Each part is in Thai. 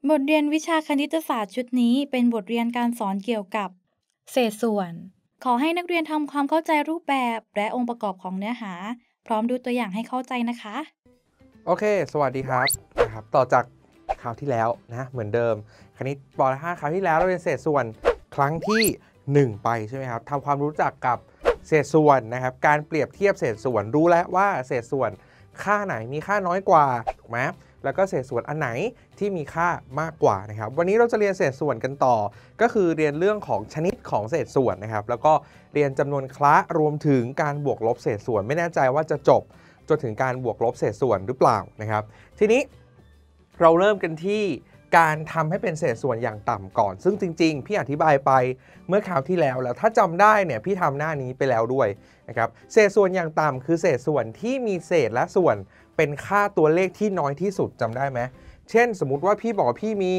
บทเรียนวิชาคณิตศาสตร์ชุดนี้เป็นบทเรียนการสอนเกี่ยวกับเศษส่วนขอให้นักเรียนทำความเข้าใจรูปแบบและองค์ประกอบของเนื้อหาพร้อมดูตัวอย่างให้เข้าใจนะคะโอเคสวัสดีครับต่อจากคราวที่แล้วนะเหมือนเดิมคณิตป .5 คราวที่แล้วเราเรียนเศษส่วนครั้งที่1ไปใช่ไหมครับทำความรู้จักกับเศษส่วนนะครับการเปรียบเทียบเศษส่วนรู้แล้วว่าเศษส่วนค่าไหนมีค่าน้อยกว่าถูกไหมแล้วก็เศษส่วนอันไหนที่มีค่ามากกว่านะครับวันนี้เราจะเรียนเศษส่วนกันต่อก็คือเรียนเรื่องของชนิดของเศษส่วนนะครับแล้วก็เรียนจำนวนคละรวมถึงการบวกลบเศษส่วนไม่แน่ใจว่าจะจบจนถึงการบวกลบเศษส่วนหรือเปล่านะครับทีนี้เราเริ่มกันที่การทำให้เป็นเศษส่วนอย่างต่ำก่อนซึ่งจริงๆพี่อธิบายไปเมื่อคราวที่แล้วถ้าจำได้เนี่ยพี่ทำหน้านี้ไปแล้วด้วยนะครับเศษส่วนอย่างต่ำคือเศษส่วนที่มีเศษและส่วนเป็นค่าตัวเลขที่น้อยที่สุดจำได้ไหมเช่นสมมุติว่าพี่บอกว่าพี่มี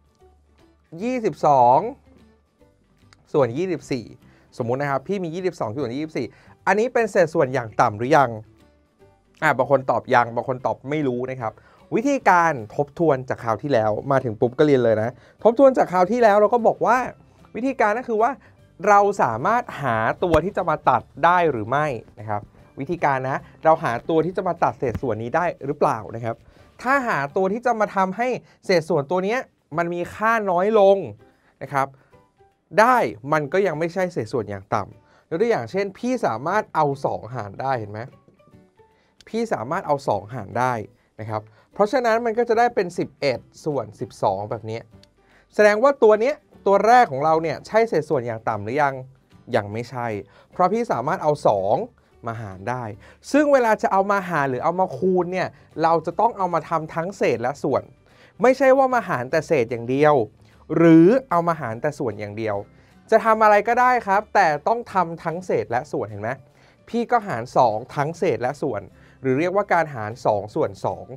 22ส่วน24สมมุตินะครับพี่มี22ส่วน24อันนี้เป็นเศษส่วนอย่างต่ำหรือยังบางคนตอบยังบางคนตอบไม่รู้นะครับวิธีการทบทวนจากคราวที่แล้วมาถึงปุ๊บก็เรียนเลยนะทบทวนจากคราวที่แล้วเราก็บอกว่าวิธีการก็คือว่าเราสามารถหาตัวที่จะมาตัดได้หรือไม่นะครับวิธีการนะเราหาตัวที่จะมาตัดเศษส่วนนี้ได้หรือเปล่านะครับถ้าหาตัวที่จะมาทำให้เศษส่วนตัวนี้มันมีค่าน้อยลงนะครับได้มันก็ยังไม่ใช่เศษส่วนอย่างต่ำยกตัวอย่างเช่นพี่สามารถเอา2หารได้เห็นไหมพี่สามารถเอา2หารได้นะครับเพราะฉะนั้นมันก็จะได้เป็น11ส่วน12แบบนี้แสดงว่าตัวนี้ตัวแรกของเราเนี่ยใช่เศษส่วนอย่างต่ำหรือยังไม่ใช่เพราะพี่สามารถเอา2มาหารได้ซึ่งเวลาจะเอามาหารหรือเอามาคูณเนี่ยเราจะต้องเอามาทำทั้งเศษและส่วนไม่ใช่ว่ามาหารแต่เศษอย่างเดียวหรือเอามาหารแต่ส่วนอย่างเดียวจะทำอะไรก็ได้ครับแต่ต้องทำทั้งเศษและส่วนเห็นไหมพี่ก็หาร2ทั้งเศษและส่วนหรือเรียกว่าการหาร2ส่วน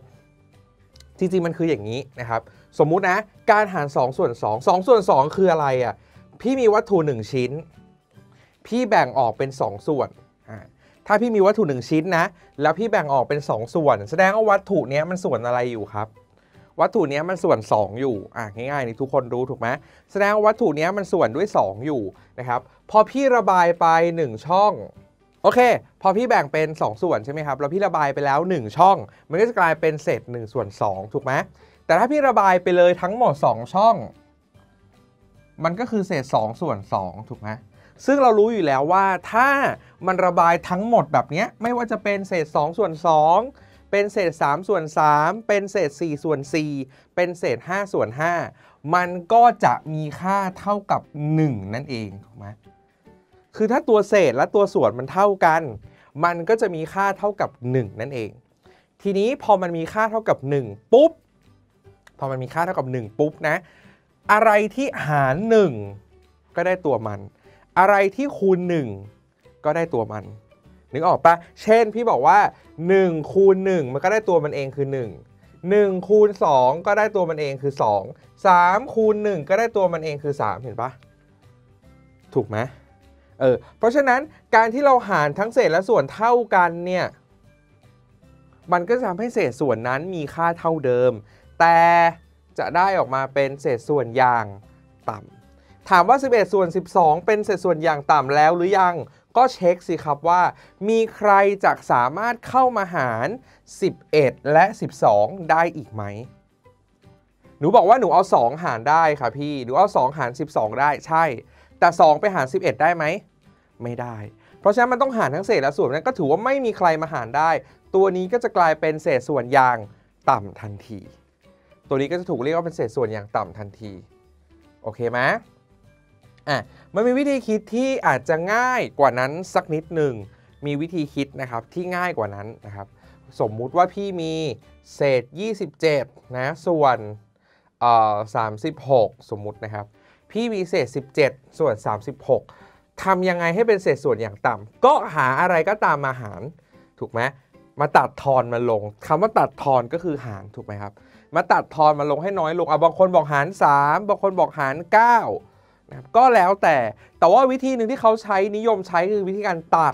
2จริงๆมันคืออย่างนี้นะครับสมมุตินะการหาร2ส่วน2 2ส่วน2คืออะไรอ่ะพี่มีวัตถุ1ชิ้นพี่แบ่งออกเป็น2ส่วนถ้าพี่มีวัตถุ1ชิ้นนะแล้วพี่แบ่งออกเป็น2ส่วนแสดงว่าวัตถุนี้มันส่วนอะไรอยู่ครับวัตถุนี้มันส่วน2อยู่ง่ายๆนี่ทุกคนรู้ถูกไหมแสดงว่าวัตถุนี้มันส่วนด้วย2อยู่นะครับพอพี่ระบายไป1ช่องโอเคพอพี่แบ่งเป็น2ส่วนใช่ไหมครับแล้วพี่ระบายไปแล้ว1ช่องมันก็จะกลายเป็นเศษ1ส่วน2ถูกไหมแต่ถ้าพี่ระบายไปเลยทั้งหมด2ช่องมันก็คือเศษ2ส่วน2ถูกไหมซึ่งเรารู้อยู่แล้วว่าถ้ามันระบายทั้งหมดแบบนี้ไม่ว่าจะเป็นเศษ2ส่วน2เป็นเศษ3ส่วน3เป็นเศษ4ส่วน4เป็นเศษ5ส่วน5มันก็จะมีค่าเท่ากับ1นั่นเองถูกไหมคือถ้าตัวเศษและตัวส่วนมันเท่ากันมันก็จะมีค่าเท่ากับ1นั่นเองทีนี้พอมันมีค่าเท่ากับ1ปุ๊บพอมันมีค่าเท่ากับ1ปุ๊บนะอะไรที่หาร1ก็ได้ตัวมันอะไรที่คูณ1ก็ได้ตัวมันนึกออกปะเช่นพี่บอกว่า1คูณ1มันก็ได้ตัวมันเองคือ1 1คูณ2ก็ได้ตัวมันเองคือ2 3คูณ1ก็ได้ตัวมันเองคือ3เห็นปะถูกไหมเพราะฉะนั้นการที่เราหารทั้งเศษและส่วนเท่ากันเนี่ยมันก็จะทำให้เศษส่วนนั้นมีค่าเท่าเดิมแต่จะได้ออกมาเป็นเศษส่วนอย่างต่ำถามว่า11ส่วน12เป็นเศษส่วนอย่างต่ำแล้วหรือยังก็เช็คสิครับว่ามีใครจะสามารถเข้ามาหาร11และ12ได้อีกไหมหนูบอกว่าหนูเอา2หารได้ค่ะพี่หนูเอา2หาร12ได้ใช่แต่2ไปหาร11ได้ไหมไม่ได้เพราะฉะนั้นมันต้องหารทั้งเศษและส่วนนั้นก็ถือว่าไม่มีใครมาหารได้ตัวนี้ก็จะกลายเป็นเศษส่วนอย่างต่ำทันทีตัวนี้ก็จะถูกเรียกว่าเป็นเศษส่วนอย่างต่ำทันทีโอเคไหมมันมีวิธีคิดที่อาจจะง่ายกว่านั้นสักนิดหนึ่งมีวิธีคิดนะครับที่ง่ายกว่านั้นนะครับสมมุติว่าพี่มีเศษ27นะส่วน36สมมุตินะครับพี่มีเศษ17ส่วน36ทำยังไงให้เป็นเศษส่วนอย่างต่ำก็หาอะไรก็ตามมาหารถูกไหมมาตัดทอนมาลงคำว่าตัดทอนก็คือหารถูกไหมครับมาตัดทอนมาลงให้น้อยลงบางคนบอกหาร3บางคนบอกหาร9นะครับก็แล้วแต่ว่าวิธีหนึ่งที่เขาใช้นิยมใช้คือวิธีการตัด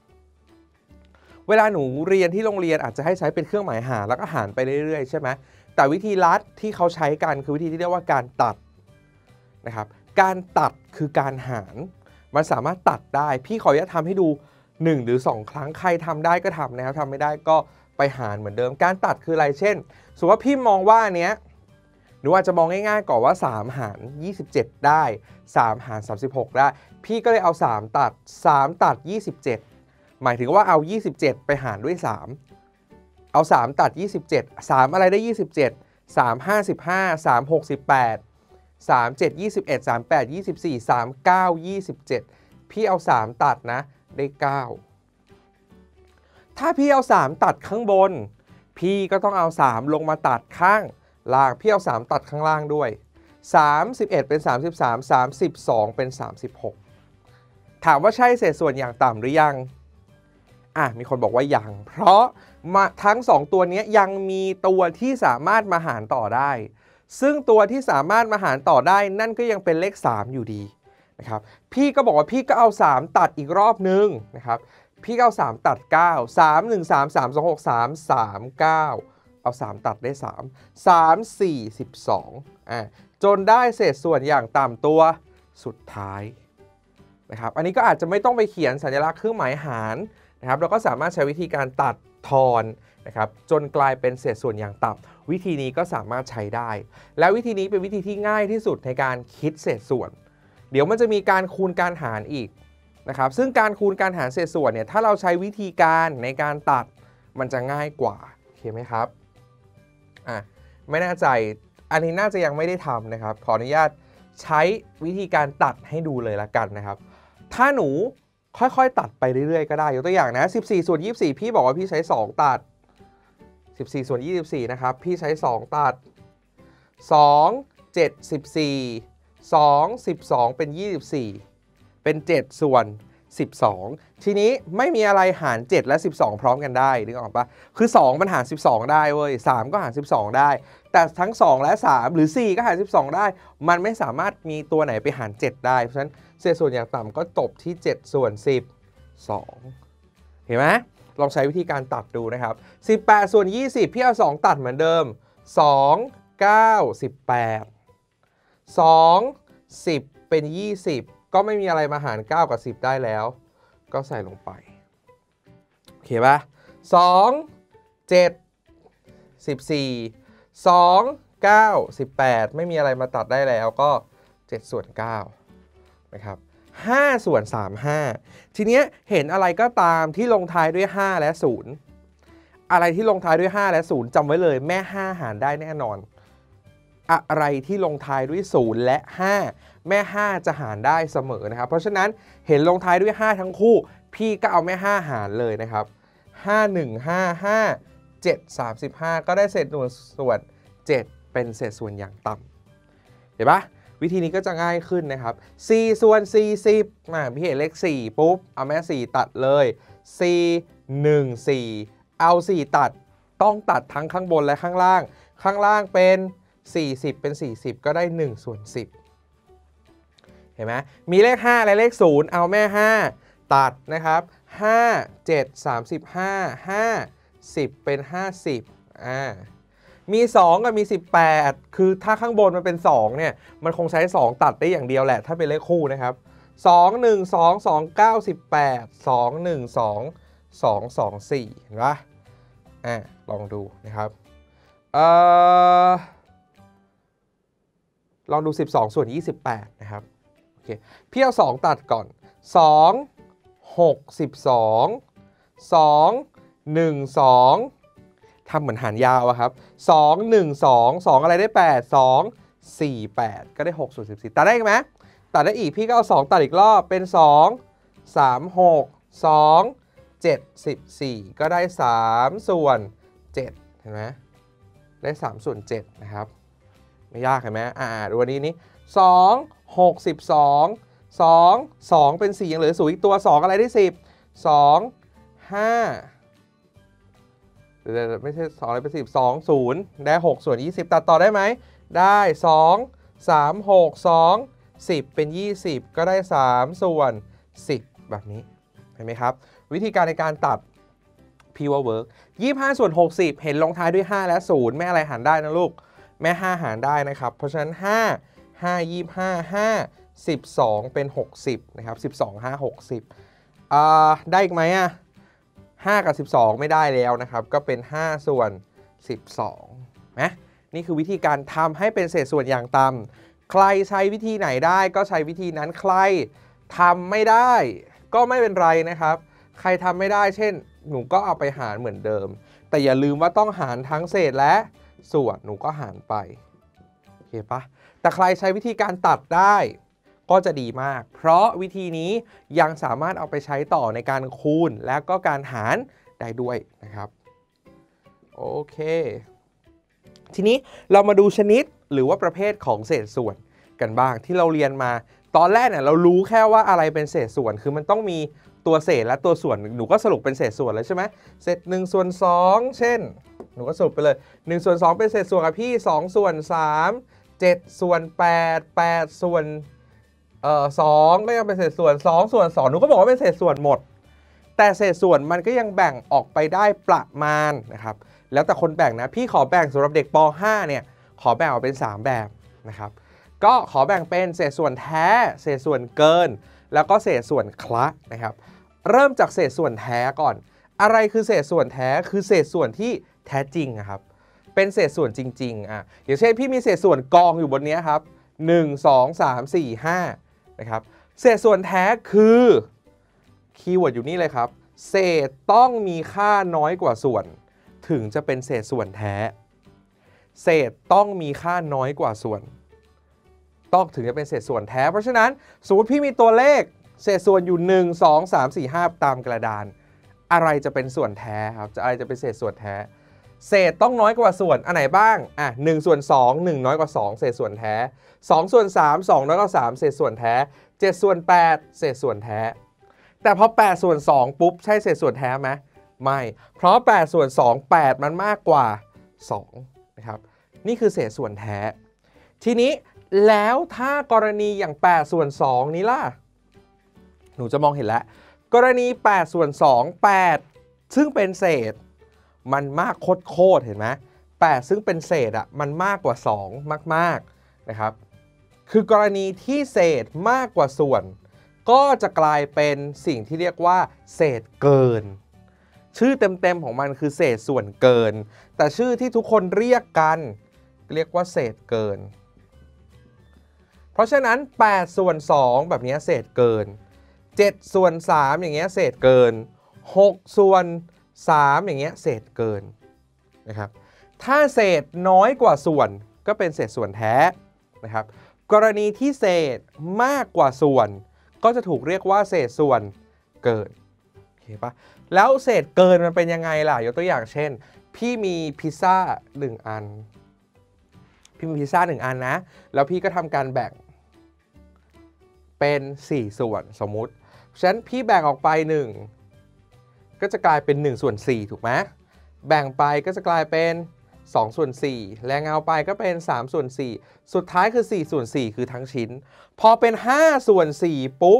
เวลาหนูเรียนที่โรงเรียนอาจจะให้ใช้เป็นเครื่องหมายหารแล้วก็หารไปเรื่อยๆใช่ไหมแต่วิธีลัดที่เขาใช้กันคือวิธีที่เรียกว่าการตัดนะครับการตัดคือการหารมันสามารถตัดได้พี่ขออนุญาตทำให้ดู1 หรือ 2 ครั้งใครทำได้ก็ทำนะครับทำไม่ได้ก็ไปหารเหมือนเดิมการตัดคืออะไรเช่นสมมติว่าพี่มองว่าเนี้ยหนูอาจจะมองง่ายๆก่อนว่า3 หาร 27 ได้3 หาร 36 ได้พี่ก็เลยเอา3ตัด3ตัด27หมายถึงว่าเอา27ไปหารด้วย3เอา3ตัด27 3อะไรได้27 3 55 3 68 3 7 21 3 8 24 3 9 27พี่เอา3ตัดนะได้9ถ้าพี่เอา3ตัดข้างบนพี่ก็ต้องเอา3ลงมาตัดข้างล่างพี่เอา3ตัดข้างล่างด้วย31เป็น33 32เป็น36ถามว่าใช่เศษส่วนอย่างต่ำหรือยังมีคนบอกว่ายังเพราะทั้ง2ตัวนี้ยังมีตัวที่สามารถมาหารต่อได้ซึ่งตัวที่สามารถมาหารต่อได้นั่นก็ยังเป็นเลข3อยู่ดีนะครับพี่ก็บอกว่าพี่ก็เอา3ตัดอีกรอบนึงนะครับพี่ก็เอา3ตัด9 3 1 3 3 2 6 3 3 9เอา3ตัดได้3 3 4 12จนได้เศษส่วนอย่างต่ำตัวสุดท้ายนะครับอันนี้ก็อาจจะไม่ต้องไปเขียนสัญลักษณ์เครื่องหมายหารนะครับเราก็สามารถใช้วิธีการตัดทอนนะครับจนกลายเป็นเศษส่วนอย่างต่ำวิธีนี้ก็สามารถใช้ได้และวิธีนี้เป็นวิธีที่ง่ายที่สุดในการคิดเศษส่วนเดี๋ยวมันจะมีการคูณการหารอีกนะครับซึ่งการคูณการหารเศษส่วนเนี่ยถ้าเราใช้วิธีการในการตัดมันจะง่ายกว่าโอเคไหมครับไม่แน่ใจอันนี้น่าจะยังไม่ได้ทำนะครับขออนุญาตใช้วิธีการตัดให้ดูเลยละกันนะครับถ้าหนูค่อยๆตัดไปเรื่อยๆก็ได้ยกตัวอย่างนะ14 ส่วน 24พี่บอกว่าพี่ใช้2ตัด14 ส่วน 24นะครับพี่ใช้2ตัด2 7 14 2 12เป็น24เป็น7ส่วน12ทีนี้ไม่มีอะไรหาร7และ12พร้อมกันได้นึกออกปะคือ2มันหาร12ได้เว้ย3ก็หาร12ได้แต่ทั้ง2และ3หรือ4ก็หาร12ได้มันไม่สามารถมีตัวไหนไปหาร7ได้เพราะฉะนั้นเศษส่วนอย่างต่ำก็จบที่7ส่วน12เห็นไหมลองใช้วิธีการตัดดูนะครับ18ส่วน20พี่เอา2ตัดเหมือนเดิม2 9 18 2 10เป็น20ก็ไม่มีอะไรมาหาร9กับ10ได้แล้วก็ใส่ลงไปโอเคป่ะ2 7 14 2 9 18ไม่มีอะไรมาตัดได้แล้วก็7ส่วน9นะครับ5ส่วน35ทีเนี้ยเห็นอะไรก็ตามที่ลงท้ายด้วย5และ0อะไรที่ลงท้ายด้วย5และ0จำไว้เลยแม่5หารได้แน่นอนอะไรที่ลงท้ายด้วย0และ5แม่5จะหารได้เสมอนะครับเพราะฉะนั้นเห็นลงท้ายด้วย5ทั้งคู่พี่ก็เอาแม่5หารเลยนะครับ5 1 5 5 7 35ก็ได้เศษส่วน7เป็นเศษส่วนอย่างต่ำเห็นปะวิธีนี้ก็จะง่ายขึ้นนะครับ4ส่วน40พี่เห็นเลข4ปุ๊บเอาแม่4ตัดเลย4 1 4เอา4ตัดต้องตัดทั้งข้างบนและข้างล่างข้างล่างเป็น40เป็น40ก็ได้1ส่วน10เห็นไหมมีเลข5และเลข0เอาแม่5ตัดนะครับ5 7 35 5 10เป็น50มี2กับมี18คือถ้าข้างบนมันเป็น2เนี่ยมันคงใช้2ตัดได้อย่างเดียวแหละถ้าเป็นเลขคู่นะครับ2 1 2 2 9 18 2 1 2 2 2 4เห็นปะลองดูนะครับลองดู12ส่วน28นะครับโอเคพี่เอา2ตัดก่อน2 6 12 2 1 2ทำเหมือนหารยาวอะครับ2 1 2 2อะไรได้8 2 4 8ก็ได้6ส่วน14ตัดได้ไหมตัดได้อีกพี่ก็เอา2ตัดอีกรอบเป็น2 3 6 2 7 14ก็ได้3ส่วน7เห็นไหมได้3ส่วน7นะครับไม่ยากเห็นไหมดูวันนี้2 6 12 2 2เป็น4ยังเหลือ0อีกตัว2อะไรได้10 2 5ไม่ใช่2อะไรเป็น10 2 0ได้6ส่วน20ตัดต่อได้ไหมได้2 3 6 2 10เป็น20ก็ได้3ส่วน10แบบนี้เห็นไหมครับวิธีการในการตัดพี่ว่าเวิร์ก25ส่วน60เห็นลงท้ายด้วย5และ0แม่อะไรหารได้นะลูกแม่5หารได้นะครับเพราะฉะนั้น5 12เป็น60นะครับ12 5 60ได้อีกไหม5กับ12ไม่ได้แล้วนะครับก็เป็น5ส่วน12นะนี่คือวิธีการทำให้เป็นเศษส่วนอย่างต่ำใครใช้วิธีไหนได้ก็ใช้วิธีนั้นใครทำไม่ได้ก็ไม่เป็นไรนะครับใครทำไม่ได้เช่นหนูก็เอาไปหารเหมือนเดิมแต่อย่าลืมว่าต้องหารทั้งเศษและส่วนหนูก็หารไปโอเคปะแต่ใครใช้วิธีการตัดได้ก็จะดีมากเพราะวิธีนี้ยังสามารถเอาไปใช้ต่อในการคูณและก็การหารได้ด้วยนะครับโอเคทีนี้เรามาดูชนิดหรือว่าประเภทของเศษส่วนกันบ้างที่เราเรียนมาตอนแรกเนี่ยเรารู้แค่ว่าอะไรเป็นเศษส่วนคือมันต้องมีตัวเศษและตัวส่วนหนูก็สรุปเป็นเศษส่วนเลยใช่ไหมเศษ1ส่วน2เช่นหนูก็สรุปไปเลย1ส่วน2เป็นเศษส่วนกับพี่2ส่วน3 7ส่วน8 8ส่วน2ก็ยังเป็นเศษส่วน2ส่วน2หนูก็บอกว่าเป็นเศษส่วนหมดแต่เศษส่วนมันก็ยังแบ่งออกไปได้ประมาณนะครับแล้วแต่คนแบ่งนะพี่ขอแบ่งสำหรับเด็กป .5 เนี่ยขอแบ่งออกเป็น3แบบนะครับก็ขอแบ่งเป็นเศษส่วนแท้เศษส่วนเกินแล้วก็เศษส่วนคละนะครับเริ่มจากเศษส่วนแท้ก่อนอะไรคือเศษส่วนแท้คือเศษส่วนที่แท้จริงครับเป็นเศษส่วนจริงๆอย่างเช่นพี่มีเศษส่วนกองอยู่บนนี้ครับ1 2 3 4 5นะครับเศษส่วนแท้คือคีย์เวิร์ดอยู่นี่เลยครับเศษต้องมีค่าน้อยกว่าส่วนถึงจะเป็นเศษส่วนแท้เศษต้องมีค่าน้อยกว่าส่วนต้องถึงจะเป็นเศษส่วนแท้เพราะฉะนั้นสมมติพี่มีตัวเลขเศษส่วนอยู่1 2 3 4 5ตามกระดานอะไรจะเป็นส่วนแท้ครับอะไรจะเป็นเศษส่วนแท้เศษต้องน้อยกว่าส่วนอันไหนบ้าง1ส่วน2 1น้อยกว่า2เศษส่วนแท้2ส่วน3 2น้อยกว่า3เศษส่วนแท้7ส่วน8เศษส่วนแท้แต่พอ8ส่วน2ปุ๊บใช่เศษส่วนแท้ไหมไม่เพราะ8ส่วน2 8มันมากกว่า2นะครับนี่คือเศษส่วนแท้ทีนี้แล้วถ้ากรณีอย่าง8ส่วน2นี้ล่ะหนูจะมองเห็นแล้วกรณี8ส่วน2 8ซึ่งเป็นเศษมันมากโคตรเห็นไหม8ซึ่งเป็นเศษมันมากกว่า2มากๆนะครับคือกรณีที่เศษมากกว่าส่วนก็จะกลายเป็นสิ่งที่เรียกว่าเศษเกินชื่อเต็มๆของมันคือเศษส่วนเกินแต่ชื่อที่ทุกคนเรียกกันเรียกว่าเศษเกินเพราะฉะนั้น8ส่วน2แบบนี้เศษเกิน7ส่วน3อย่างเงี้ยเศษเกิน6ส่วน3อย่างเงี้ยเศษเกินนะครับถ้าเศษน้อยกว่าส่วนก็เป็นเศษส่วนแท้นะครับกรณีที่เศษมากกว่าส่วนก็จะถูกเรียกว่าเศษส่วนเกินโอเคปะแล้วเศษเกินมันเป็นยังไงล่ะยกตัวอย่างเช่นพี่มีพิซซ่า1อันพี่มีพิซซ่า1อันนะแล้วพี่ก็ทำการแบ่งเป็น4ส่วนสมมุติฉะนั้นพี่แบ่งออกไป1ก็จะกลายเป็น1ส่วน4ถูกไหมแบ่งไปก็จะกลายเป็น2ส่วน4แรงเอาไปก็เป็น3ส่วน4สุดท้ายคือ4ส่วน4คือทั้งชิ้นพอเป็น5ส่วน4ปุ๊บ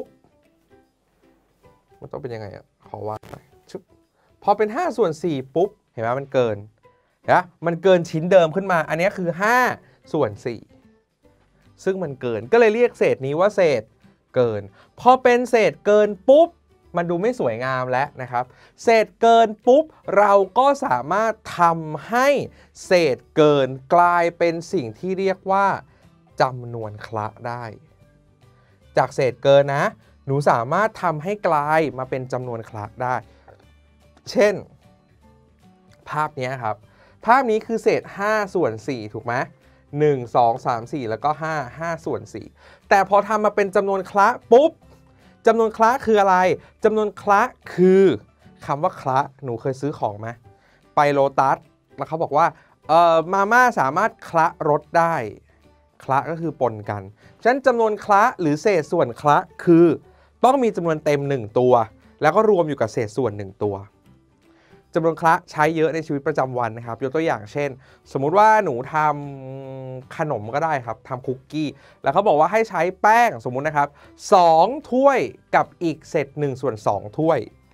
มันต้องเป็นยังไงขอวาดหน่อยพอเป็น5ส่วน4ปุ๊บเห็นไหมมันเกินนะมันเกินชิ้นเดิมขึ้นมาอันนี้คือ5ส่วน4ซึ่งมันเกินก็เลยเรียกเศษนี้ว่าเศษเกินพอเป็นเศษเกินปุ๊บมันดูไม่สวยงามแล้วนะครับเศษเกินปุ๊บเราก็สามารถทำให้เศษเกินกลายเป็นสิ่งที่เรียกว่าจำนวนคละได้จากเศษเกินนะหนูสามารถทำให้กลายมาเป็นจำนวนคละได้เช่นภาพนี้ครับภาพนี้คือเศษ5ส่วน4ถูกไหม1 2 3 4แล้วก็5ส่วน4แต่พอทำมาเป็นจำนวนคละปุ๊บจำนวนคละคืออะไรจำนวนคละคือคำว่าคละหนูเคยซื้อของไหมไปโลตัสแล้วเขาบอกว่ามาม่าสามารถคละรสได้คละก็คือปนกันฉะนั้นจำนวนคละหรือเศษส่วนคละคือต้องมีจำนวนเต็ม1ตัวแล้วก็รวมอยู่กับเศษส่วน1ตัวจำนวนคละใช้เยอะในชีวิตประจำวันนะครับยกตัวอย่างเช่นสมมุติว่าหนูทำขนมก็ได้ครับทำคุกกี้แล้วเขาบอกว่าให้ใช้แป้งสมมุตินะครับ2ถ้วยกับอีกเศษ1ส่วน2ถ้วย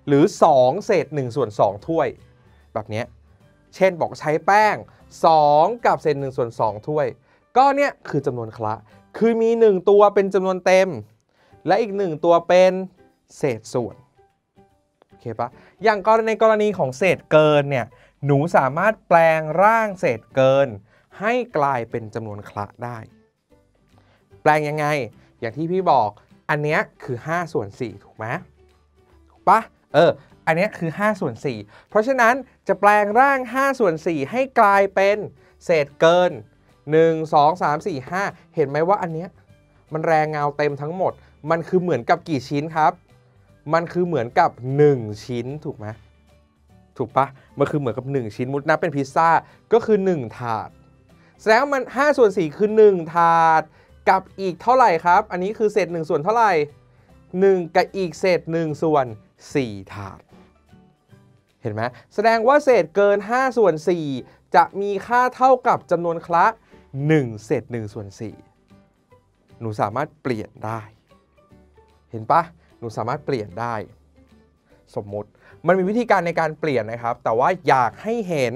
หรือ2เศษ1ส่วน2ถ้วยแบบนี้เช่นบอกใช้แป้ง2กับเศษ1ส่วน2ถ้วยก็เนี่ยคือจำนวนคละคือมี1ตัวเป็นจำนวนเต็มและอีก1ตัวเป็นเศษส่วนโอเคปะอย่างในกรณีของเศษเกินเนี่ยหนูสามารถแปลงร่างเศษเกินให้กลายเป็นจำนวนคละได้แปลงยังไงอย่างที่พี่บอกอันเนี้ยคือ5ส่วน4ถูกไหมถูกปะอันนี้คือ5ส่วน4เพราะฉะนั้นจะแปลงร่าง5ส่วน4ให้กลายเป็นเศษเกิน1 2 3 4 5เห็นไหมว่าอันเนี้ยมันแรงเงาเต็มทั้งหมดมันคือเหมือนกับกี่ชิ้นครับมันคือเหมือนกับ1ชิ้นถูกไหมถูกปะมันคือเหมือนกับ1ชิ้นมุดนับเป็นพิซซ่าก็คือ1ถาดแสดงว่ามัน5ส่วน4คือ1ถาดกับอีกเท่าไหร่ครับอันนี้คือเศษ1ส่วนเท่าไหร่1กับอีกเศษ1ส่วน4ถาดเห็นไหมแสดงว่าเศษเกิน5ส่วน4จะมีค่าเท่ากับจำนวนคละ1เศษ1ส่วน4หนูสามารถเปลี่ยนได้เห็นปะหนูสามารถเปลี่ยนได้สมมุติมันมีวิธีการในการเปลี่ยนนะครับแต่ว่าอยากให้เห็น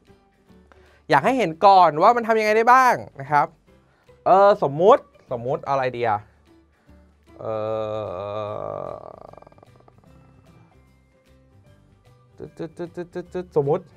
ก่อนว่ามันทำยังไงได้บ้างนะครับสมมุติอะไรดีอะสมมุติ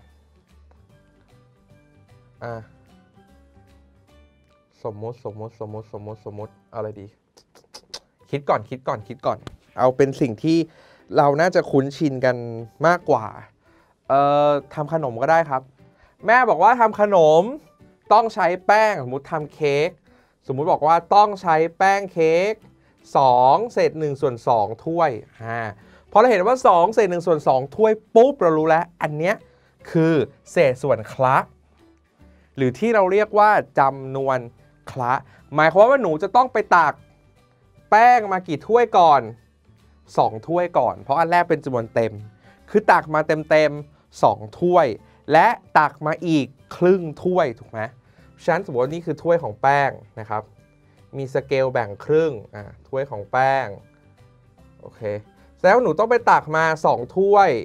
อะไรดีคิดก่อนเอาเป็นสิ่งที่เราน่าจะคุ้นชินกันมากกว่าทำขนมก็ได้ครับแม่บอกว่าทำขนมต้องใช้แป้งสมมติทำเค้กสมมุติบอกว่าต้องใช้แป้งเค้ก2เศษ1ส่วน2ถ้วยพอเราเห็นว่า2เศษ1ส่วน2ถ้วยปุ๊บเรารู้แล้วอันเนี้ยคือเศษส่วนคละหรือที่เราเรียกว่าจำนวนคละหมายความว่าหนูจะต้องไปตักแป้งมากี่ถ้วยก่อน2ถ้วยก่อนเพราะอันแรกเป็นจำนวนเต็มคือตักมาเต็ม2ถ้วยและตักมาอีกครึ่งถ้วยถูกไหมฉะนั้นสมมติว่านี่คือถ้วยของแป้งนะครับมีสเกลแบ่งครึ่งถ้วยของแป้งโอเคแล้วหนูต้องไปตักมา2ถ้วย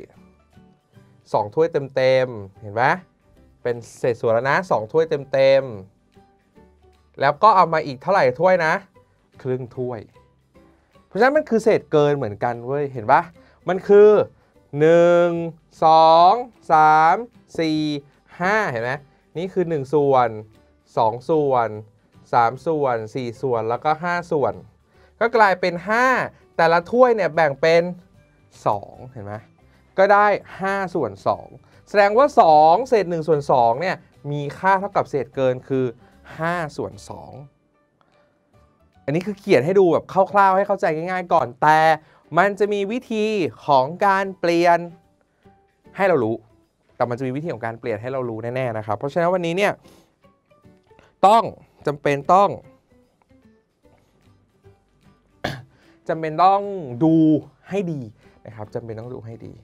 เต็มเห็นไหมเป็นเศษส่วนแล้วนะ2ถ้วยเต็มแล้วก็เอามาอีกเท่าไหร่ถ้วยนะครึ่งถ้วยเพราะฉะนั้นมันคือเศษเกินเหมือนกันเว้ยเห็นปะมันคือ1 2 3 4 5เห็นไหมนี่คือ1ส่วน2ส่วน3ส่วน4ส่วนแล้วก็5ส่วนก็กลายเป็น5แต่ละถ้วยเนี่ยแบ่งเป็น2เห็นไหมก็ได้5ส่วน2แสดงว่า2เศษ1ส่วน2เนี่ยมีค่าเท่ากับเศษเกินคือ5ส่วน2อันนี้คือเขียนให้ดูแบบคร่าวๆให้เข้าใจง่ายๆก่อนแต่มันจะมีวิธีของการเปลี่ยนให้เรารู้แต่มันจะมีวิธีของการเปลี่ยนให้เรารู้แน่ๆนะครับเพราะฉะนั้นวันนี้เนี่ยจำเป็นต้องดูให้ดีนะครับจำเป็นต้องดูให้ดี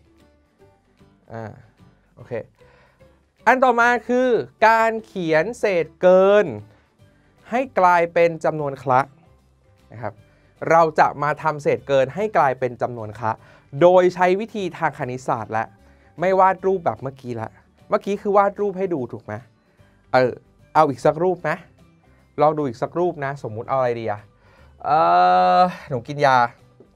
โอเคอันต่อมาคือการเขียนเศษเกินให้กลายเป็นจำนวนคละนะครับเราจะมาทำเศษเกินให้กลายเป็นจำนวนคละโดยใช้วิธีทางคณิตศาสตร์และไม่วาดรูปแบบเมื่อกี้ละเมื่อกี้คือวาดรูปให้ดูถูกไหมเอาอีกสักรูปไหมลองดูอีกสักรูปนะสมมุติเอาอะไรดีหนูกินยา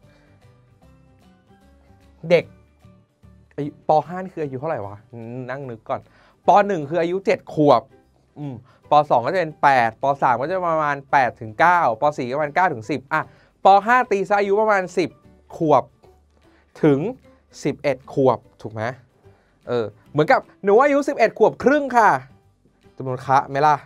เด็กอายุป.5 นี่คืออายุเท่าไหร่วะนั่งนึกก่อนป.1 คืออายุ7ขวบป.2 ก็จะเป็น8ป.3 ก็จะประมาณ8ถึง9ป.4 ก็ประมาณ9ถึง10ป.5 ตีซะอายุประมาณ10ขวบถึง11ขวบถูกไหมเหมือนกับหนูอายุ11ขวบครึ่งค่ะจำนวนคะไหมล่ะ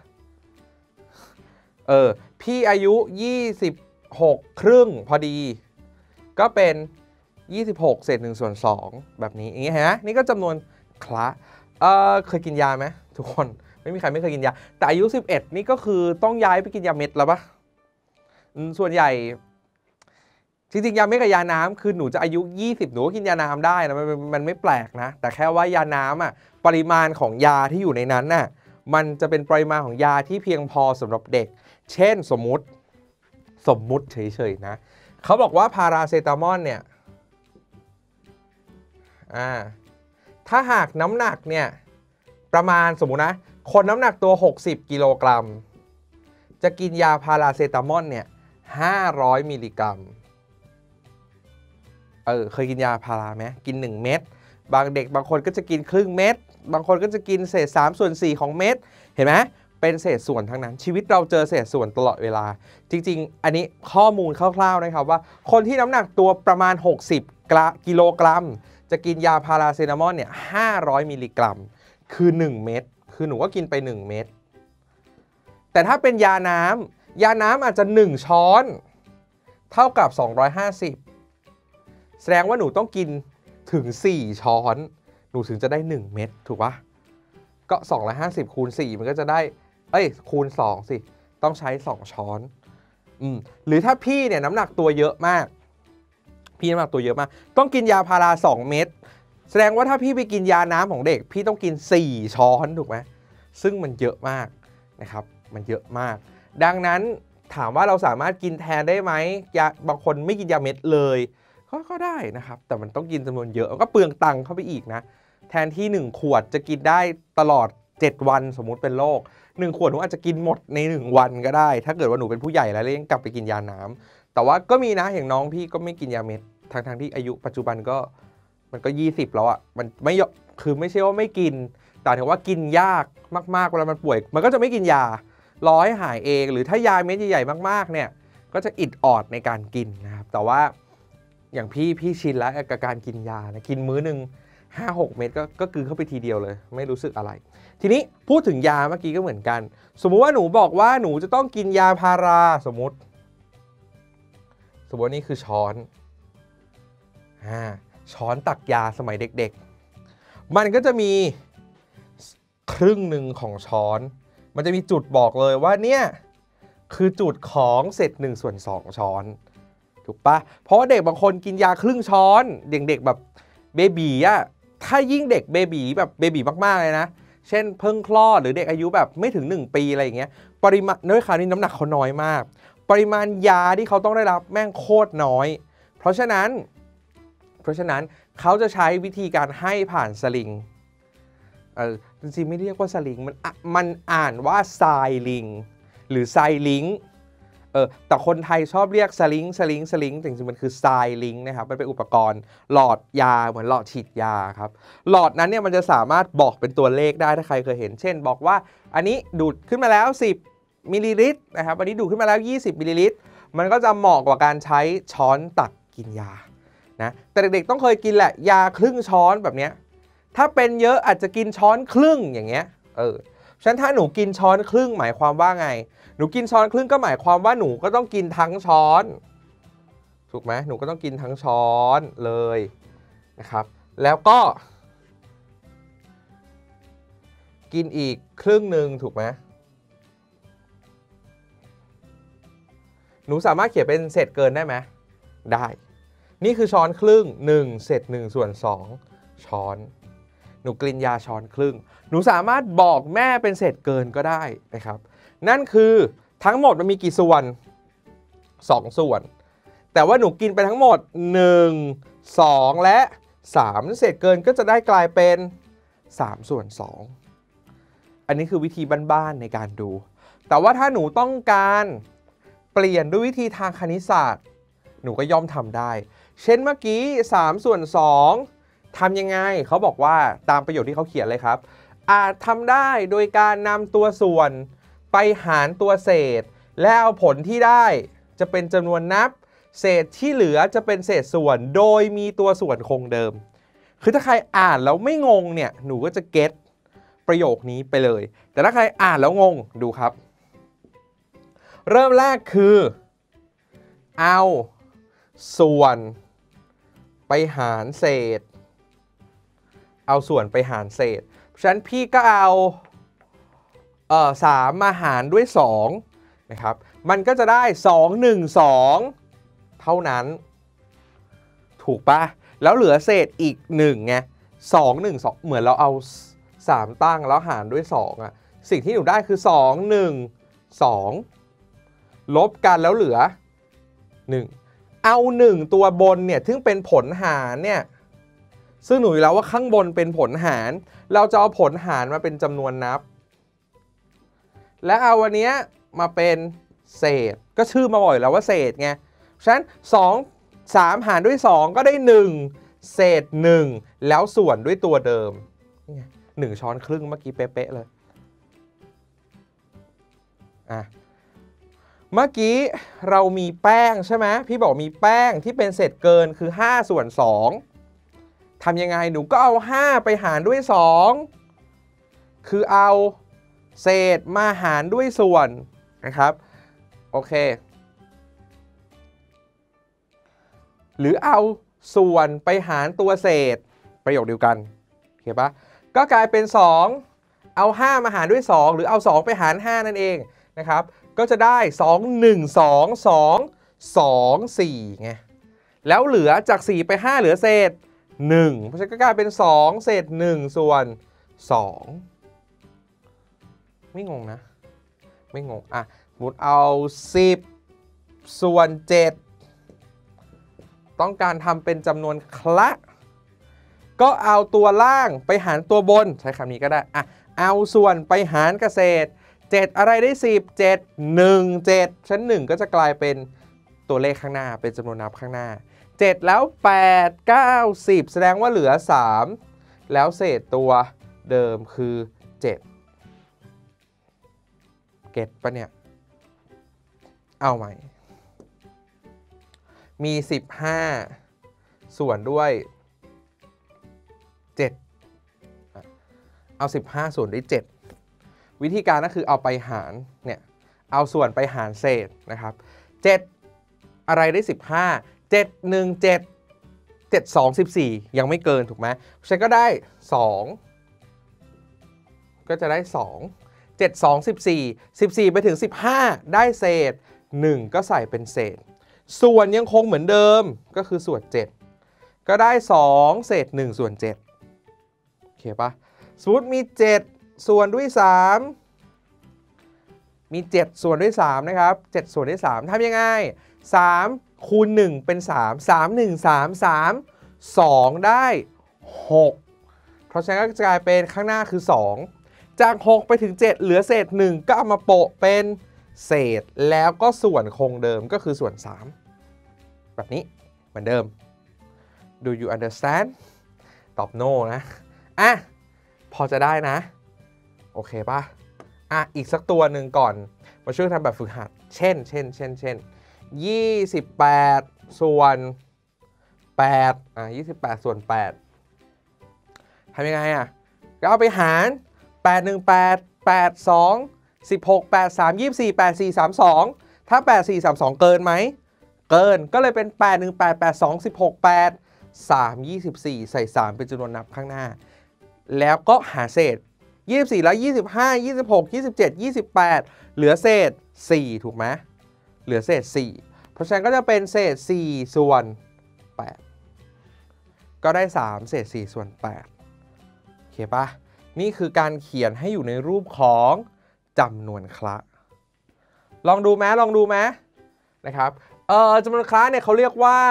พี่อายุ26ครึ่งพอดีก็เป็น26เศษ1ส่วน2แบบนี้อย่างนี้เห็นไหมนี่ก็จำนวนคละเคยกินยาไหมทุกคนไม่มีใครไม่เคยกินยาแต่อายุ11นี่ก็คือต้องย้ายไปกินยาเม็ดแล้วปะส่วนใหญ่จริงๆยาเม็ดกับยาน้ำคือหนูจะอายุ20หนูก็กินยาน้ำได้นะมันไม่แปลกนะแต่แค่ว่ายาน้ำปริมาณของยาที่อยู่ในนั้นน่ะมันจะเป็นปริมาณของยาที่เพียงพอสำหรับเด็กเช่นสมมุติเฉยๆนะเขาบอกว่าพาราเซตามอลเนี่ยถ้าหากน้ำหนักเนี่ยประมาณสมมุตินะคนน้ำหนักตัว60กิโลกรัมจะกินยาพาราเซตามอลเนี่ย500มิลลิกรัมเคยกินยาพาราไหมกิน1เม็ดบางคนก็จะกินครึ่งเม็ดบางคนก็จะกินเศษ3/4ของเม็ดเห็นไหมเป็นเศษส่วนทั้งนั้นชีวิตเราเจอเศษส่วนตลอดเวลาจริงๆอันนี้ข้อมูลคร่าวๆนะครับว่าคนที่น้ำหนักตัวประมาณ60กิโลกรัมจะกินยาพาราเซตามอลเนี่ย500มิลลิกรัมคือ1เม็ดคือหนูก็กินไป1เม็ดแต่ถ้าเป็นยาน้ำอาจจะ1ช้อนเท่ากับ250แสดงว่าหนูต้องกินถึง4ช้อนหนูถึงจะได้1เม็ดถูกปะก็250คูณ4มันก็จะได้คูณ2สิต้องใช้2ช้อนหรือถ้าพี่เนี่ยน้ำหนักตัวเยอะมากต้องกินยาพารา2เม็ดแสดงว่าถ้าพี่ไปกินยาน้ำของเด็กพี่ต้องกิน4ช้อนถูกไหมซึ่งมันเยอะมากนะครับมันเยอะมากดังนั้นถามว่าเราสามารถกินแทนได้ไหมบางคนไม่กินยาเม็ดเลยก็ได้นะครับแต่มันต้องกินจำนวนเยอะก็เปลืองตังค์เข้าไปอีกนะแทนที่1ขวดจะกินได้ตลอด7วันสมมุติเป็นโรค1ขวดหนูอาจจะกินหมดใน1วันก็ได้ถ้าเกิดว่าหนูเป็นผู้ใหญ่แล้วยังกลับไปกินยาน้ำแต่ว่าก็มีนะอย่างน้องพี่ก็ไม่กินยาเม็ดทั้งที่อายุปัจจุบันก็มันก็20แล้วอ่ะมันไม่คือไม่ใช่ว่าไม่กินแต่ถือว่ากินยากมากๆเวลามันป่วยมันก็จะไม่กินยารอให้หายเองหรือถ้ายาเม็ดใหญ่ๆมากๆเนี่ยก็จะอิดออดในการกินนะครับแต่ว่าอย่างพี่ชินแล้วกับการกินยานะกินมื้อหนึ่ง5-6 เม็ดก็คือเข้าไปทีเดียวเลยไม่รู้สึกอะไรทีนี้พูดถึงยาเมื่อกี้ก็เหมือนกันสมมุติว่าหนูบอกว่าหนูจะต้องกินยาพาราสมมตินี่คือช้อนตักยาสมัยเด็กๆมันก็จะมีครึ่งหนึ่งของช้อนมันจะมีจุดบอกเลยว่าเนี่ยคือจุดของเศษ1/2 ช้อนถูกปะเพราะว่าเด็กบางคนกินยาครึ่งช้อนเด็กๆแบบเบบีอะถ้ายิ่งเด็กเบบีแบบเบบีมากๆเลยนะเช่นเพิ่งคลอดหรือเด็กอายุแบบไม่ถึง1ปีอะไรอย่างเงี้ยปริมาณด้วยคราวนี้น้ำหนักเขาน้อยมากปริมาณยาที่เขาต้องได้รับแม่งโคตรน้อยเพราะฉะนั้นเขาจะใช้วิธีการให้ผ่านสลิงจริงๆไม่เรียกว่าสลิงมันอ่านว่าไซลิงหรือไซลิงแต่คนไทยชอบเรียกสลิงแต่จริงๆมันคือไซลิงนะครับมันเป็นอุปกรณ์หลอดยาเหมือนหลอดฉีดยาครับหลอดนั้นเนี่ยมันจะสามารถบอกเป็นตัวเลขได้ถ้าใครเคยเห็นเช่นบอกว่าอันนี้ดูดขึ้นมาแล้ว10มิลลิลิตรนะครับอันนี้ดูดขึ้นมาแล้ว20มิลลิลิตรมันก็จะเหมาะกว่าการใช้ช้อนตักกินยานะแต่เด็กๆต้องเคยกินแหละยาครึ่งช้อนแบบเนี้ยถ้าเป็นเยอะอาจจะกินช้อนครึ่งอย่างเงี้ยฉะนั้นถ้าหนูกินช้อนครึ่งหมายความว่าไงหนูกินช้อนครึ่งก็หมายความว่าหนูก็ต้องกินทั้งช้อนถูกไหมหนูก็ต้องกินทั้งช้อนเลยนะครับแล้วก็กินอีกครึ่งหนึ่งถูกไหมหนูสามารถเขียนเป็นเศษเกินได้ไหมได้นี่คือช้อนครึ่ง1เศษ1/2ช้อนหนูกินยาช้อนครึ่งหนูสามารถบอกแม่เป็นเศษเกินก็ได้นะครับนั่นคือทั้งหมดมันมีกี่ส่วน2ส่วนแต่ว่าหนูกินไปทั้งหมด1 2และ3เศษเกินก็จะได้กลายเป็น3/2อันนี้คือวิธีบ้านๆในการดูแต่ว่าถ้าหนูต้องการเปลี่ยนด้วยวิธีทางคณิตศาสตร์หนูก็ย่อมทำได้เช่นเมื่อกี้3/2ทำยังไงเขาบอกว่าตามประโยคที่เขาเขียนเลยครับอาจทำได้โดยการนำตัวส่วนไปหารตัวเศษและเอาผลที่ได้จะเป็นจำนวนนับเศษที่เหลือจะเป็นเศษส่วนโดยมีตัวส่วนคงเดิมคือถ้าใครอ่านแล้วไม่งงเนี่ยหนูก็จะเก็ตประโยคนี้ไปเลยแต่ถ้าใครอ่านแล้วงงดูครับเริ่มแรกคือเอาส่วนไปหารเศษเพราะฉะนั้นพี่ก็เอา3มาหารด้วย2นะครับมันก็จะได้212เท่านั้นถูกปะแล้วเหลือเศษอีก1ไง212เหมือนเราเอา3ตั้งแล้วหารด้วย2อ่ะสิ่งที่หนูได้คือ212ลบกันแล้วเหลือ1เอา1ตัวบนเนี่ยซึ่งเป็นผลหารเนี่ยซึ่งหนูรู้แล้วว่าข้างบนเป็นผลหารเราจะเอาผลหารมาเป็นจำนวนนับและเอาวันนี้มาเป็นเศษก็ชื่อมาบ่อยแล้วว่าเศษไงฉะนั้น3 หารด้วย 2 ก็ได้ 1 เศษ 1 แล้วส่วนด้วยตัวเดิมนี่1 ช้อนครึ่งเมื่อกี้เป๊ะๆเลยเมื่อกี้เรามีแป้งใช่ไหมพี่บอกมีแป้งที่เป็นเศษเกินคือ5 ส่วน 2ทำยังไงหนูก็เอา5ไปหารด้วย2คือเอาเศษมาหารด้วยส่วนนะครับโอเคหรือเอาส่วนไปหารตัวเศษประโยคเดียวกันโอเคปะก็กลายเป็น2เอา5มาหารด้วย2หรือเอา2ไปหาร5นั่นเองนะครับก็จะได้2 1 2 2 2 4ไงแล้วเหลือจาก4ไป5เหลือเศษ1เพราะฉะนั้นก็กลายเป็น2เศษ1ส่วน2ไม่งงนะไม่งงสมมติเอา10ส่วน7ต้องการทำเป็นจำนวนคละก็เอาตัวล่างไปหารตัวบนใช้คำนี้ก็ได้เอาส่วนไปหารกับเศษ7อะไรได้10 7 1 7ชั้น1ก็จะกลายเป็นตัวเลขข้างหน้าเป็นจำนวนนับข้างหน้า7แล้ว8 9 10แสดงว่าเหลือ3แล้วเศษตัวเดิมคือ7เก็ตปะเนี่ยเอาใหม่มี15ส่วนด้วย7เอา15ส่วนด้วย7วิธีการก็คือเอาไปหารเนี่ยเอาส่วนไปหารเศษนะครับ7อะไรได้15 7 1 7 7 2 14ยังไม่เกินถูกไหมฉันก็ได้2ก็จะได้2 7 2 14 14ไปถึง15ได้เศษ1ก็ใส่เป็นเศษส่วนยังคงเหมือนเดิมก็คือส่วน7ก็ได้2เศษ1ส่วน7โอเคปะสมมติมี7ส่วนด้วย3มี7ส่วนด้วย3นะครับ7ส่วนด้วย3ทำยังไง3คูณ1เป็น3 3 1 3 3 2ได้6เพราะฉะนั้นก็จะกลายเป็นข้างหน้าคือ2จาก6ไปถึง7เหลือเศษ1ก็เอามาโปะเป็นเศษแล้วก็ส่วนคงเดิมก็คือส่วน3แบบนี้เหมือนเดิม Do you understand ตอบ no นะพอจะได้นะโอเคป่ะอีกสักตัวหนึ่งก่อนมาช่วยทำแบบฝึกหัดเช่น28ส่วน8 28ส่วน8ทำยังไงก็เอาไปหาร8 1 8 8 2 16 8 3 24 8 4 3 2ถ้า8 4 3 2เกินไหมเกินก็เลยเป็น8 1 8 8 2 16 8 3 24ใส่3เป็นจำนวนนับข้างหน้าแล้วก็หาเศษ24แล้ว25 26 27 28เหลือเศษ4ถูกไหมเหลือเศษ4เพราะฉะนั้นก็จะเป็นเศษ4ส่วน8ก็ได้3เศษ4ส่วน8โอเคปะนี่คือการเขียนให้อยู่ในรูปของจำนวนคละลองดูไหมนะครับจำนวนคละเนี่ยเขาเรียกว่า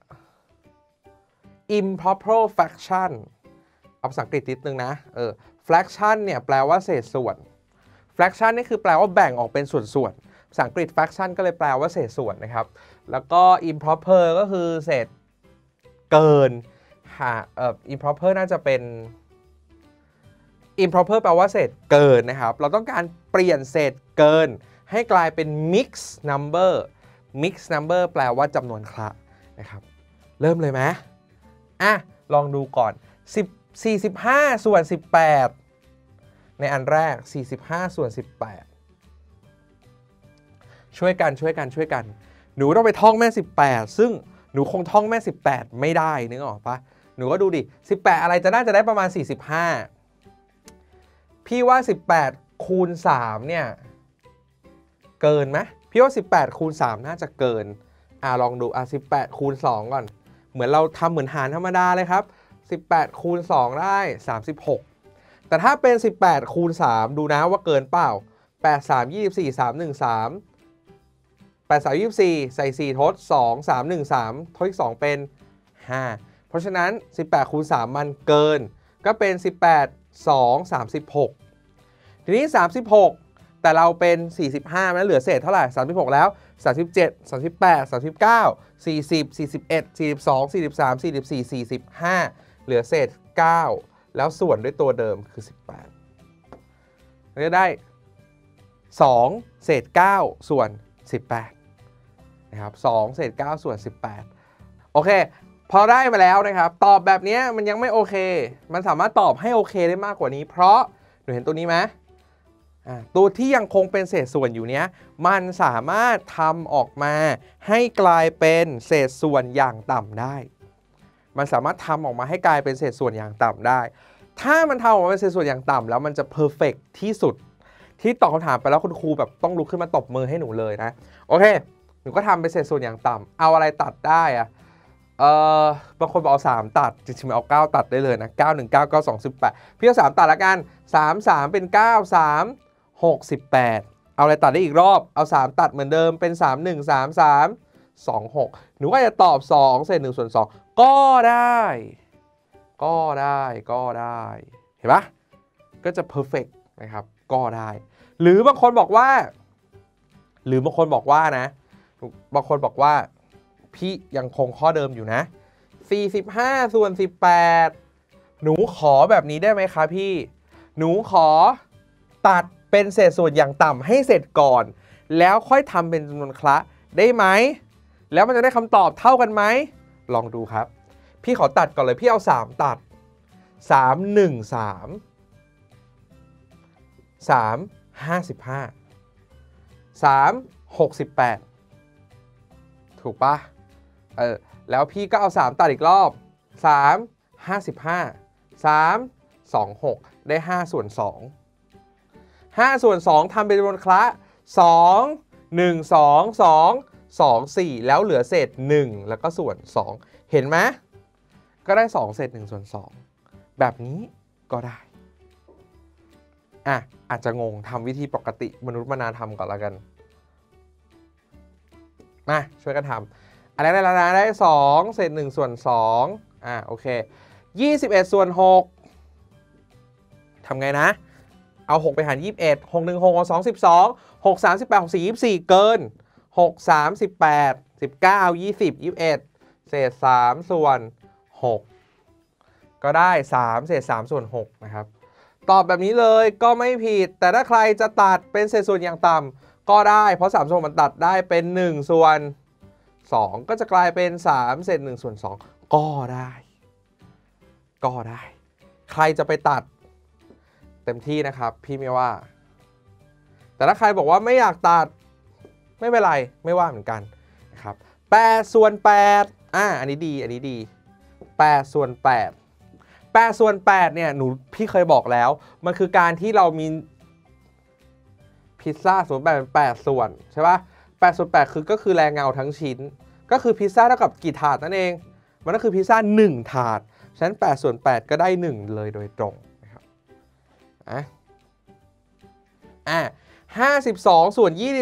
improper fraction เอาภาษาอังกฤษนิดนึงนะfraction เนี่ยแปลว่าเศษส่วน fraction นี่คือแปลว่าแบ่งออกเป็นส่วนภาษาอังกฤษ fraction ก็เลยแปลว่าเศษส่วนนะครับแล้วก็ improper ก็คือเศษเกินimproper น่าจะเป็น improper แปลว่าเศษเกินนะครับเราต้องการเปลี่ยนเศษเกินให้กลายเป็น mixed number แปลว่าจำนวนคละนะครับเริ่มเลยไหมลองดูก่อน45ส่วน18ในอันแรก45ส่วน18ช่วยกันหนูต้องไปท่องแม่18ซึ่งหนูคงท่องแม่18ไม่ได้นึกออกปะหนูก็ดูดิ18อะไรน่าจะได้ประมาณ45พี่ว่า18คูณ3เนี่ยเกินไหมพี่ว่า18คูณ3น่าจะเกินลองดู18คูณ2ก่อนเหมือนเราทำเหมือนหารธรรมดาเลยครับ18คูณ2ได้36แต่ถ้าเป็น18คูณ3ดูนะว่าเกินเปล่า8 3 24 3 1 3 8 3 24ใส่4ทด2 3 1 3ทดอีก2เป็น5เพราะราะฉะนั้น18คูณ3มันเกินก็เป็น18 2 36ทีนี้36แต่เราเป็น45แล้วเหลือเศษเท่าไหร่36แล้ว37 38 39 40 41 42 43 44 45เหลือเศษ9แล้วส่วนด้วยตัวเดิมคือ18เราจะได้2เศษ9ส่วน18นะครับ2เศษ9ส่วน18โอเคพอได้มาแล้วนะครับตอบแบบนี้มันยังไม่โอเคมันสามารถตอบให้โอเคได้มากกว่านี้เพราะหนูเห็นตัวนี้ไหมตัวที่ยังคงเป็นเศษส่วนอยู่เนี้ยมันสามารถทำออกมาให้กลายเป็นเศษส่วนอย่างต่ำได้มันสามารถทำออกมาให้กลายเป็นเศษส่วนอย่างต่ำได้ถ้ามันทำออกมาเป็นเศษส่วนอย่างต่ำแล้วมันจะเพอร์เฟกต์ที่สุดที่ตอบคำถามไปแล้วคุณครูแบบต้องลุกขึ้นมาตบมือให้หนูเลยนะโอเคหนูก็ทำเป็นเศษส่วนอย่างต่ำเอาอะไรตัดได้อะบางคนบอกเอา3ตัดจริงๆเอา9ตัดได้เลยนะ9 1 9 9 2 18พี่เอา3ตัดละกัน3 3เป็น9 3 6 18เอาอะไรตัดได้อีกรอบเอา3ตัดเหมือนเดิมเป็น3 1 3 3 2 6หนูก็จะตอบ2เศษ1ส่วน2ก็ได้เห็นปะก็จะ perfect นะครับก็ได้หรือบางคนบอกว่านะบางคนบอกว่าพี่ยังคงข้อเดิมอยู่นะ45ส่วน18หนูขอแบบนี้ได้ไหมคะพี่หนูขอตัดเป็นเศษส่วนอย่างต่ำให้เสร็จก่อนแล้วค่อยทำเป็นจำนวนคละได้ไหมแล้วมันจะได้คำตอบเท่ากันไหมลองดูครับพี่ขอตัดก่อนเลยพี่เอา3ตัด3 1 3 3 55 3 68ถูกปะแล้วพี่ก็เอา3ตัดอีกรอบ3 55 3 26ได้5ส่วน2 5ส่วน2ทำเป็นจำนวนคละ2 1 2 2 2 4แล้วเหลือเศษ1แล้วก็ส่วน2เห็นไหมก็ได้2เศษ1ส่วน2แบบนี้ก็ได้อาจจะงงทำวิธีปกติมนุษย์มนาทำก่อนละกันมาช่วยกันทำอะไรได้แล้วนะได้2เศษ1ส่วน2โอเค21ส่วน6ทำไงนะเอา6ไปหาร21 6 1 6 2 12 6 3 18 6 4 24เกิน6 3 18 19 20 21เศษ3ส่วน6ก็ได้3เศษ3ส่วน6นะครับตอบแบบนี้เลยก็ไม่ผิดแต่ถ้าใครจะตัดเป็นเศษส่วนอย่างต่ำก็ได้เพราะ3ส่วนมันตัดได้เป็น1ส่วน2ก็จะกลายเป็น3เศษ1ส่วน2ก็ได้ใครจะไปตัดเต็มที่นะครับพี่ไม่ว่าแต่ถ้าใครบอกว่าไม่อยากตัดไม่เป็นไรไม่ว่าเหมือนกันนะครับ8ส่วน8อันนี้ดี8ส่วน8ส่วน8เนี่ยพี่เคยบอกแล้วมันคือการที่เรามีพิซซ่าส่วน8เป็น8ส่วนใช่ปะ8ส่วน8ก็คือแรงเงาทั้งชิ้นก็คือพิซซ่าเท่ากับกี่ถาดนั่นเองมันก็คือพิซซ่า1ถาดฉะนั้น8ส่วน8ก็ได้1เลยโดยตรงนะครับ52ส่วน24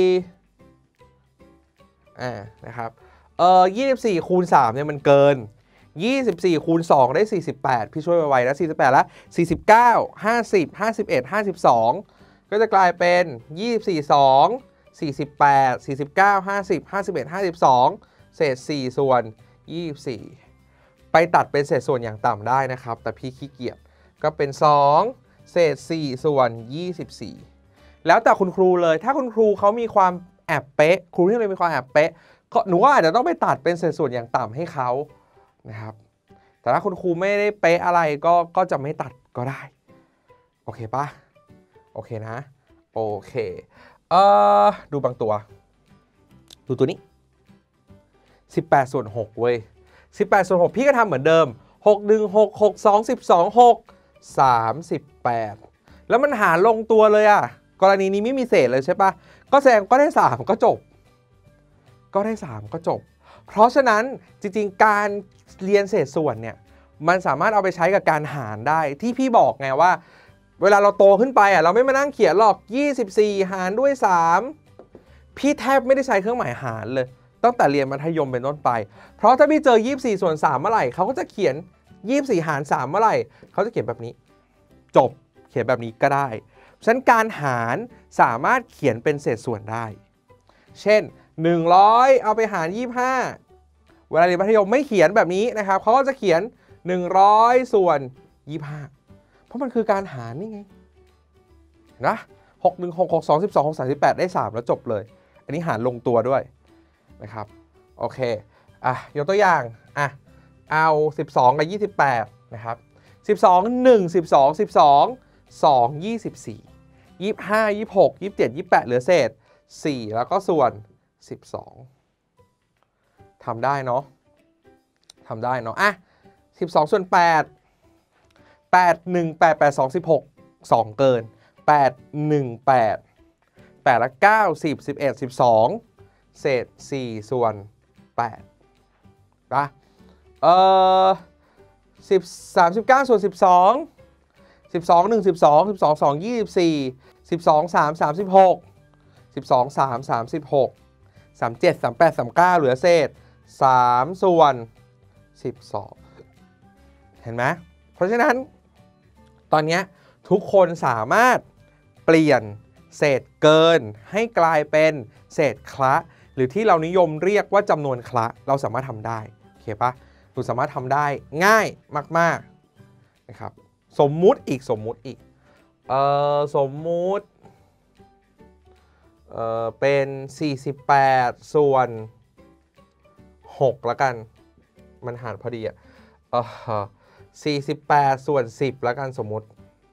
นะครับ24คูณ3เนี่ยมันเกิน24คูณ2ได้48พี่ช่วยไวๆนะ48แล้ว49 50 51 52ก็จะกลายเป็น24 2 48 49 50 51 52เศษ4ส่วน24ไปตัดเป็นเศษส่วนอย่างต่ำได้นะครับแต่พี่ขี้เกียจก็เป็น2เศษ4ส่วน24แล้วแต่คุณครูเลยถ้าคุณครูเขามีความแอบเป๊ะครูที่มีความแอบเป๊ะหนูว่าอาจจะต้องไปตัดเป็นเศษส่วนอย่างต่ำให้เขานะครับแต่ถ้าคุณครูไม่ได้เป๊ะอะไรก็จะไม่ตัดก็ได้โอเคปะโอเคนะโอเคดูบางตัวดูตัวนี้18ส่วน6เว้ย18ส่วน6พี่ก็ทำเหมือนเดิม6 1 6 6 2 12 6 38แล้วมันหารลงตัวเลยกรณีนี้ไม่มีเศษเลยใช่ปะก็แสดงก็ได้3ก็จบเพราะฉะนั้นจริงๆการเรียนเศษส่วนเนี่ยมันสามารถเอาไปใช้กับการหารได้ที่พี่บอกไงว่าเวลาเราโตขึ้นไปเราไม่มานั่งเขียนหรอก24หารด้วย3พี่แทบไม่ได้ใช้เครื่องหมายหารเลยตั้งแต่เรียนมัธยมเป็นต้นไปเพราะถ้าพี่เจอ24ส่วน3เมื่อไหร่เขาก็จะเขียน24หาร3เมื่อไหร่เขาจะเขียนแบบนี้จบเขียนแบบนี้ก็ได้ฉะนั้นการหารสามารถเขียนเป็นเศษส่วนได้เช่น100เอาไปหาร25เวลาเรียนมัธยมไม่เขียนแบบนี้นะครับเขาก็จะเขียน100ส่วน25เพราะมันคือการหารนี่ไงนะ6 1 6 6 2 12 6 38ได้3แล้วจบเลยอันนี้หารลงตัวด้วยนะครับโอเคยกตัวอย่างเอา12กับ28นะครับ12 1 12 12 2 24 25 26 27 28เหลือเศษ4แล้วก็ส่วน12ทำได้เนาะ12ส่วน8 8 1 8 8 2 16 2เกิน8 1 8 8ละ9 10 11 12เศษ4ส่วน8นะ39ส่วน12 12 1 12 12 2 24 12 3 36 12 3 36 37 38 39เหลือเศษ3ส่วน12เห็นไหมเพราะฉะนั้นตอนนี้ทุกคนสามารถเปลี่ยนเศษเกินให้กลายเป็นเศษคละหรือที่เรานิยมเรียกว่าจำนวนคละเราสามารถทำได้โอเคปะเราสามารถทำได้ง่ายมากๆนะครับสมมุติอีกสมมุติเป็น48ส่วน6แล้วกันมันหารพอดี48ส่วน10แล้วกันสมมุติ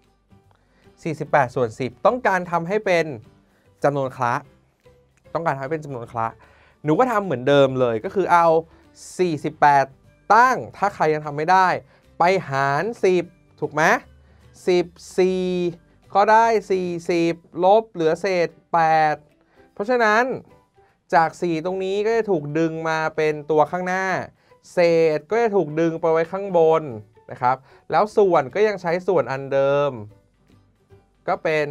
48ส่วน10ต้องการทำให้เป็นจำนวนคละหนูก็ทำเหมือนเดิมเลยก็คือเอา48ตั้งถ้าใครยังทำไม่ได้ไปหาร10ถูกไหม14ก็ได้40ลบเหลือเศษ8เพราะฉะนั้นจาก4ตรงนี้ก็จะถูกดึงมาเป็นตัวข้างหน้าเศษก็จะถูกดึงไปไว้ข้างบนนะครับแล้วส่วนก็ยังใช้ส่วนอันเดิมก็เป็น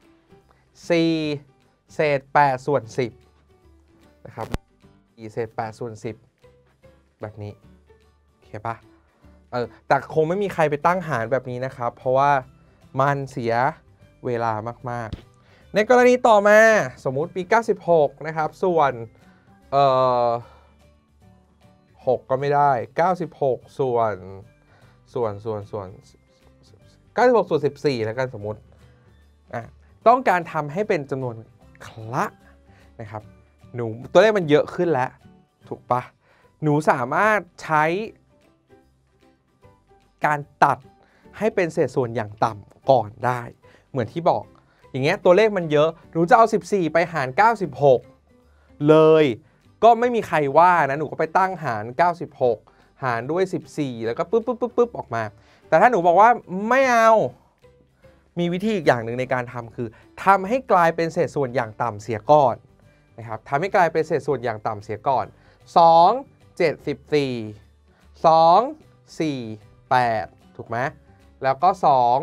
4เศษ8ส่วน10นะครับ4เศษ8ส่วน10แบบนี้โอเคปะแต่คงไม่มีใครไปตั้งหารแบบนี้นะครับเพราะว่ามันเสียเวลามากๆในกรณีต่อมาสมมุติปี96นะครับส่วน6ก็ไม่ได้96ส่วน96ส่วน14แล้วกันสมมุติต้องการทำให้เป็นจำนวนคละนะครับหนูตัวเลขมันเยอะขึ้นแล้วถูกปะหนูสามารถใช้การตัดให้เป็นเศษส่วนอย่างต่ำก่อนได้เหมือนที่บอกอย่างเงี้ยตัวเลขมันเยอะหนูจะเอา14ไปหาร96เลยก็ไม่มีใครว่านะหนูก็ไปตั้งหาร96หารด้วย14แล้วก็ปึ๊บออกมาแต่ถ้าหนูบอกว่าไม่เอามีวิธีอีกอย่างหนึ่งในการทำคือทำให้กลายเป็นเศษส่วนอย่างต่ำเสียก่อนนะครับทำให้กลายเป็นเศษส่วนอย่างต่ำเสียก่อน2 74 2 4 8ถูกไหมแล้วก็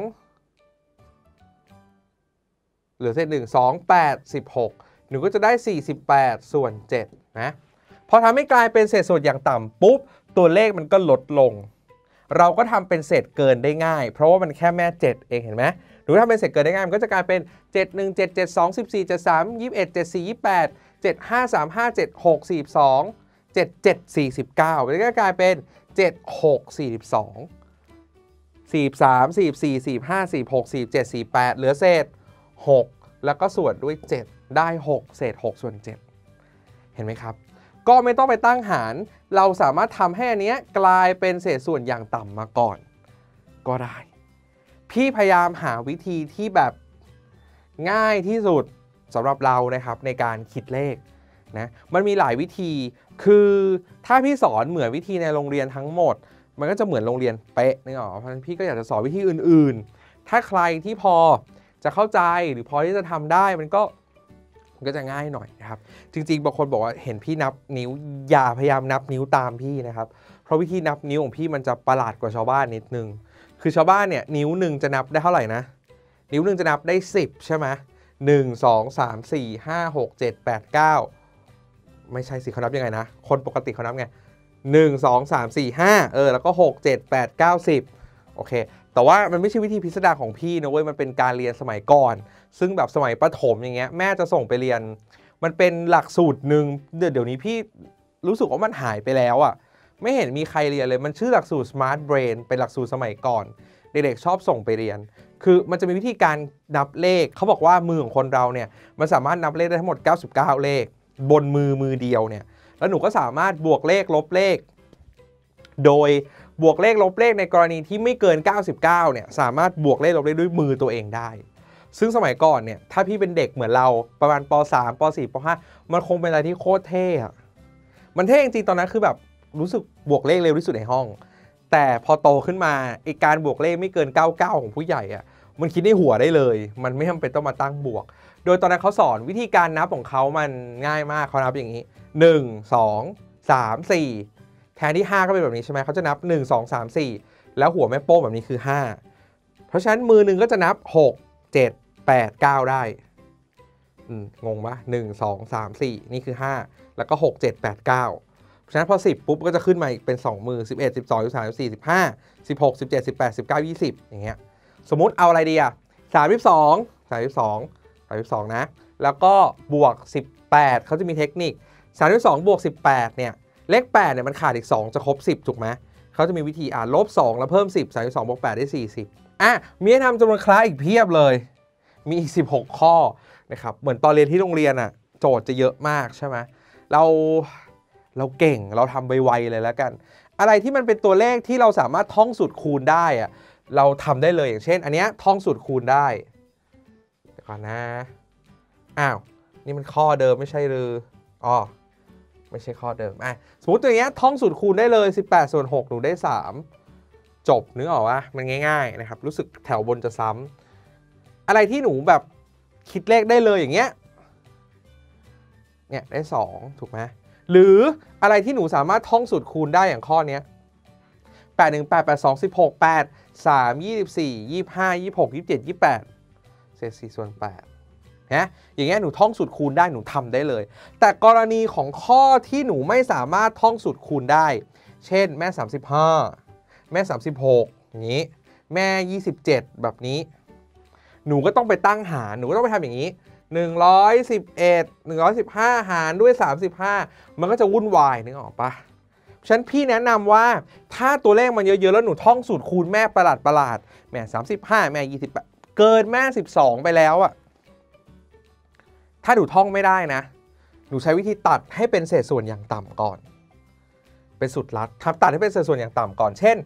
2เหลือเศษ1 2 8 16หนูก็จะได้48ส่วน7นะพอทำให้กลายเป็นเศษส่วนอย่างต่ำปุ๊บตัวเลขมันก็ลดลงเราก็ทำเป็นเศษเกินได้ง่ายเพราะว่ามันแค่แม่7เองเห็นไหมหรือทำเป็นเศษเกินได้ง่ายมันก็จะกลายเป็น7 1 7 7 2 14 7 3 21 7 4 28 7 5 3 5 7 6 42 7 7 49มันก็กลายเป็น7 6 42 43 44 45 46 47 48เหลือเศษ6แล้วก็ส่วนด้วย7ได้6เศษ6ส่วน7เห็นไหมครับก็ไม่ต้องไปตั้งหารเราสามารถทำให้อันนี้กลายเป็นเศษส่วนอย่างต่ำมาก่อนก็ได้พี่พยายามหาวิธีที่แบบง่ายที่สุดสำหรับเรานะครับในการคิดเลขนะมันมีหลายวิธีคือถ้าพี่สอนเหมือนวิธีในโรงเรียนทั้งหมดมันก็จะเหมือนโรงเรียนเป๊ะนึกออกเพราะฉะนั้นพี่ก็อยากจะสอนวิธีอื่นๆถ้าใครที่พอจะเข้าใจหรือพอที่จะทำได้มันก็จะง่ายหน่อยนะครับจริงๆบางคนบอกว่าเห็นพี่นับนิ้วอย่าพยายามนับนิ้วตามพี่นะครับเพราะวิธีนับนิ้วของพี่มันจะประหลาดกว่าชาวบ้านนิดนึงคือชาวบ้านเนี่ยนิ้วหนึ่งจะนับได้เท่าไหร่นะนิ้วหนึ่งจะนับได้10ใช่ไหม1 2 3 4 5 6 7 8 9 ไม่ใช่สิเขานับยังไงนะคนปกติเขานับไง1 2 3 4 5แล้วก็6 7 8 9 10โอเคแต่ว่ามันไม่ใช่วิธีพิสดารของพี่นะเว้ยมันเป็นการเรียนสมัยก่อนซึ่งแบบสมัยประถมอย่างเงี้ยแม่จะส่งไปเรียนมันเป็นหลักสูตรหนึ่งเดี๋ยวนี้พี่รู้สึกว่ามันหายไปแล้วอ่ะไม่เห็นมีใครเรียนเลยมันชื่อหลักสูตร Smart Brain เป็นหลักสูตรสมัยก่อนเด็กๆชอบส่งไปเรียนคือมันจะมีวิธีการนับเลขเขาบอกว่ามือของคนเราเนี่ยมันสามารถนับเลขได้ทั้งหมด99เลขบนมือเดียวเนี่ยแล้วหนูก็สามารถบวกเลขลบเลขโดยบวกเลขลบเลขในกรณีที่ไม่เกิน99เนี่ยสามารถบวกเลขลบเลขด้วยมือตัวเองได้ซึ่งสมัยก่อนเนี่ยถ้าพี่เป็นเด็กเหมือนเราประมาณป.3 ป.4 ป.5 มันคงเป็นอะไรที่โคตรเท่อะมันเท่จริงๆตอนนั้นคือแบบรู้สึกบวกเลขเร็วที่สุดในห้องแต่พอโตขึ้นมาไอ้การบวกเลขไม่เกิน99ของผู้ใหญ่อะมันคิดในหัวได้เลยมันไม่จำเป็นต้องมาตั้งบวกโดยตอนนั้นเขาสอนวิธีการนับของเขามันง่ายมากเขานับอย่างนี้1 2 3 4แทนที่5ก็เป็นแบบนี้ใช่ไหมเขาจะนับ1 2 3 4แล้วหัวแม่โป้งแบบนี้คือ5เพราะฉะนั้นมือหนึ่งก็จะนับ6 7 8 9ได้งงปะ1 2 3 4นี่คือ5แล้วก็6 7 8 9เพราะฉะนั้นพอ10ปุ๊บก็จะขึ้นมาอีกเป็น2มือ11 12 13 14 15 16 17 18 19 20อย่างเงี้ยสมมุติเอาอะไรดีอ่ะ32นะแล้วก็บวก18เขาจะมีเทคนิค32บวก18เนี่ยเลข8เนี่ยมันขาดอีก2จะครบ10ถูกไหมเขาจะมีวิธีลบ2แล้วเพิ่ม10 32บวก8ได้40มีให้ทำจำนวนคล้ายอีกเพียบเลยมีอีก16ข้อนะครับเหมือนตอนเรียนที่โรงเรียนอ่ะโจทย์จะเยอะมากใช่ไหมเราเก่งเราทำไวๆเลยแล้วกันอะไรที่มันเป็นตัวเลขที่เราสามารถท่องสูตรคูณได้อะเราทำได้เลยอย่างเช่นอันเนี้ยท่องสูตรคูณได้เดี๋ยวก่อนนะนี่มันข้อเดิมไม่ใช่หรือไม่ใช่ข้อเดิมสมมติตัวเนี้ยท่องสูตรคูณได้เลย18 ส่วน 6หนูได้3จบนึกออกว่ามันง่ายๆนะครับรู้สึกแถวบนจะซ้ำอะไรที่หนูแบบคิดเลขได้เลยอย่างเงี้ยเนี่ยได้2ถูกไหมหรืออะไรที่หนูสามารถท่องสูตรคูณได้อย่างข้อนี้8 1 8 8 2 16 8 3 24 25 26 27 28เศษ4 ส่วน8นะอย่างเงี้ยหนูท่องสูตรคูณได้หนูทำได้เลยแต่กรณีของข้อที่หนูไม่สามารถท่องสูตรคูณได้เช่นแม่35แม่36อย่างนี้แม่27แบบนี้หนูก็ต้องไปตั้งหารหนูก็ต้องไปทำอย่างนี้115หารด้วย35มันก็จะวุ่นวายนึกออกปะฉะนั้นพี่แนะนำว่าถ้าตัวเลขมันเยอะๆแล้วหนูท่องสูตรคูณแม่ประหลาดแม่35แม่28เกินแม่12ไปแล้วอะถ้าหนูท่องไม่ได้นะหนูใช้วิธีตัดให้เป็นเศษส่วนอย่างต่ำก่อนเป็นสุดลัดตัดให้เป็นเศษส่วนอย่างต่ำก่อนเช่น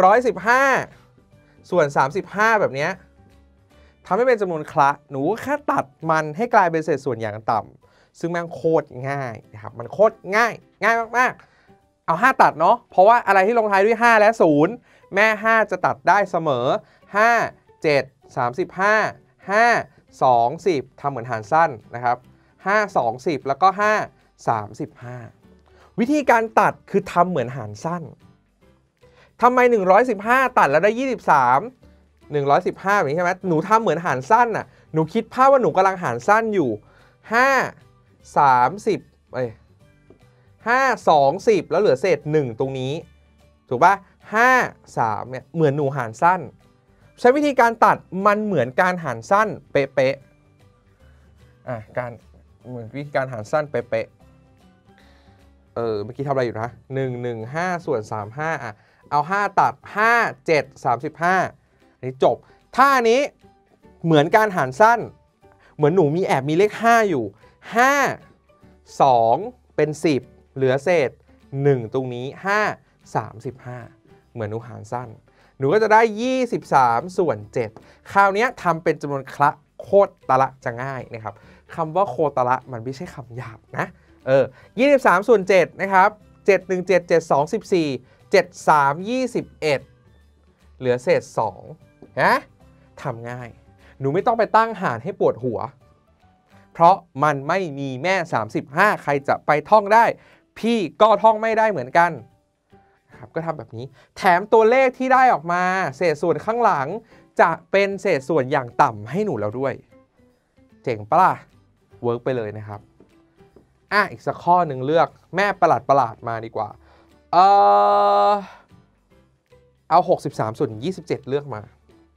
115ส่วน35แบบนี้ทำให้เป็นจำนวนคละหนูแค่ตัดมันให้กลายเป็นเศษส่วนอย่างต่ำซึ่งมันโคตรง่ายนะครับมันโคตรง่ายมากๆเอา5ตัดเนาะเพราะว่าอะไรที่ลงท้ายด้วย5และ0แม่5จะตัดได้เสมอ5 7 35 5 2 10ทำเหมือนหารสั้นนะครับ5 2 10แล้วก็5 35วิธีการตัดคือทำเหมือนหารสั้นทำไม115ตัดแล้วได้23 115แบบนี้ใช่ไหมหนูทำเหมือนหารสั้นน่ะหนูคิดภาพว่าหนูกำลังหารสั้นอยู่5 30 5 2 10แล้วเหลือเศษ1ตรงนี้ถูกป่ะ5 3เนี่ยเหมือนหนูหารสั้นใช้วิธีการตัดมันเหมือนการหารสั้นเป๊ะๆการเหมือนวิธีการหารสั้นเป๊ะๆเมื่อกี้ทำอะไรอยู่นะ115ส่วน35เอา5ตัด5 7 35อันนี้จบถ้าอันนี้เหมือนการหารสั้นเหมือนหนูมีมีเลข5อยู่5 2เป็น10เหลือเศษ1ตรงนี้5 35เหมือนหนูหารสั้นหนูก็จะได้23ส่วน7คราวนี้ทำเป็นจำนวนคละโคตระจะง่ายนะครับคำว่าโคตระมันไม่ใช่คำหยาบนะ23ส่วน7นะครับ7 1 7 7 2 14 7 3 21เหลือเศษ2นะทำง่ายหนูไม่ต้องไปตั้งหารให้ปวดหัวเพราะมันไม่มีแม่35ใครจะไปท่องได้พี่ก็ท่องไม่ได้เหมือนกันครับก็ทำแบบนี้แถมตัวเลขที่ได้ออกมาเศษส่วนข้างหลังจะเป็นเศษส่วนอย่างต่ำให้หนูแล้วด้วยเจ๋งปะล่ะเวิร์กไปเลยนะครับอีกสักข้อหนึ่งเลือกแม่ประหลาดมาดีกว่าเอา63ส่วน27เลือกมา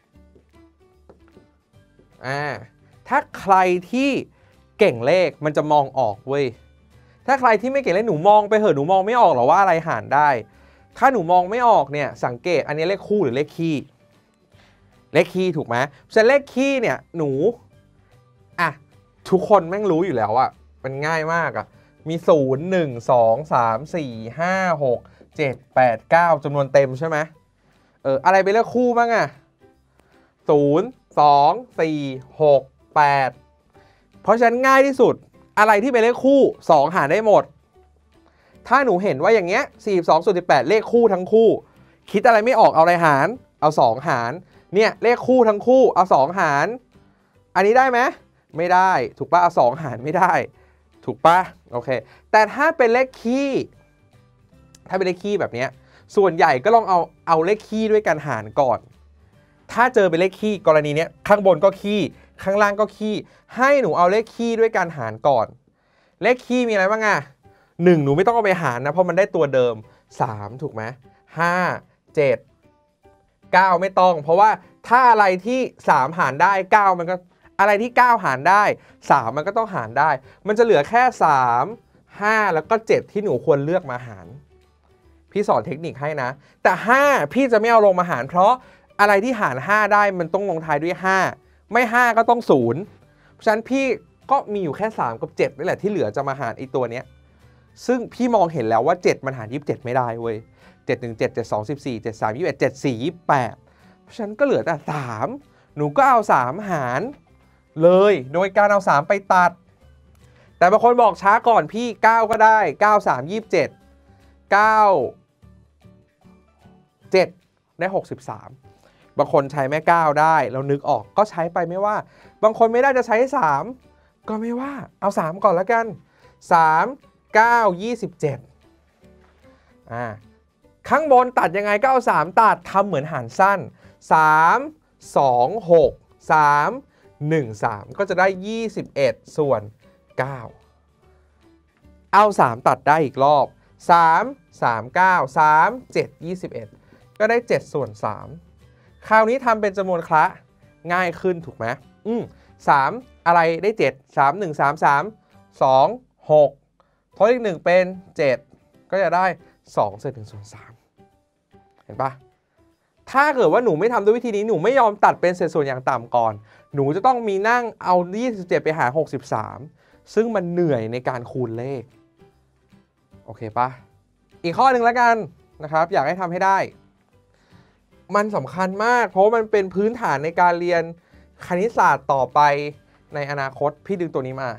ถ้าใครที่เก่งเลขมันจะมองออกเว้ยถ้าใครที่ไม่เก่งเลขหนูมองไปเหอะหนูมองไม่ออกหรอว่าอะไรหารได้ถ้าหนูมองไม่ออกเนี่ยสังเกตอันนี้เลขคู่หรือเลขคี่ถูกไหมฉะนั้นเลขคี่เนี่ยหนูทุกคนแม่งรู้อยู่แล้วอะมันง่ายมากอะมี0 1 2 3 4 5 6 7 8 9จำนวนเต็มใช่ไหมอะไรเป็นเลขคู่บ้างอะ0 2 4 6 8เพราะฉะนั้นง่ายที่สุดอะไรที่เป็นเลขคู่2หารได้หมดถ้าหนูเห็นว่าอย่างเงี้ย42ส่วน18เลขคู่ทั้งคู่คิดอะไรไม่ออกเอาอะไรหารเอา2หารเนี่ยเลขคู่ทั้งคู่เอา2หารอันนี้ได้ไหมไม่ได้ถูกปะเอา2หารไม่ได้ถูกปะโอเคแต่ถ้าเป็นเลขคี่แบบเนี้ยส่วนใหญ่ก็ลองเอาเลขคี่ด้วยกันหารก่อนถ้าเจอเป็นเลขคี่กรณีเนี้ยข้างบนก็คี่ข้างล่างก็คี่ให้หนูเอาเลขคี่ด้วยกันหารก่อนเลขคี่มีอะไรบ้างอะ1หนูไม่ต้องเอาไปหารนะเพราะมันได้ตัวเดิม3ถูกไหม5 7 9ไม่ต้องเพราะว่าถ้าอะไรที่3หารได้9มันก็อะไรที่9หารได้3มันก็ต้องหารได้มันจะเหลือแค่3 5แล้วก็7ที่หนูควรเลือกมาหารพี่สอนเทคนิคให้นะแต่5พี่จะไม่เอาลงมาหารเพราะอะไรที่หาร5ได้มันต้องลงท้ายด้วย5ไม่5ก็ต้อง0เพราะฉะนั้นพี่ก็มีอยู่แค่3กับ7นี่แหละที่เหลือจะมาหารไอตัวเนี้ยซึ่งพี่มองเห็นแล้วว่า7มันหาร27ไม่ได้เว้ย7 1 7 7 2 14 7 3 21 7 4 28เพราะฉะนั้นก็เหลือแต่3หนูก็เอา3หารเลยโดยการเอา3ไปตัดแต่บางคนบอกช้าก่อนพี่9ก็ได้9 3 27 9 7ได้63บางคนใช้แม่9ได้แล้วนึกออกก็ใช้ไปไม่ว่าบางคนไม่ได้จะใช้3ก็ไม่ว่าเอา3ก่อนแล้วกัน3 9 27ข้างบนตัดยังไงก็เอา3ตัดทำเหมือนหารสั้น3 2 6 3 1 3ก็จะได้21ส่วน9เอา3ตัดได้อีกรอบ3 3 9 3 7 21ก็ได้7ส่วน3คราวนี้ทำเป็นจำนวนคละง่ายขึ้นถูกไหม3อะไรได้7 3 1 3 3 2 6ทดอีก1เป็น7ก็จะได้2เศษ1ส่วน3เห็นปะถ้าเกิดว่าหนูไม่ทำด้วยวิธีนี้หนูไม่ยอมตัดเป็นเศษส่วนอย่างต่ำก่อนหนูจะต้องมีนั่งเอา27ไปหาร63ซึ่งมันเหนื่อยในการคูณเลขโอเคปะอีกข้อหนึ่งแล้วกันนะครับอยากให้ทำให้ได้มันสำคัญมากเพราะมันเป็นพื้นฐานในการเรียนคณิตศาสตร์ต่อไปในอนาคตพี่ดึงตัวนี้มา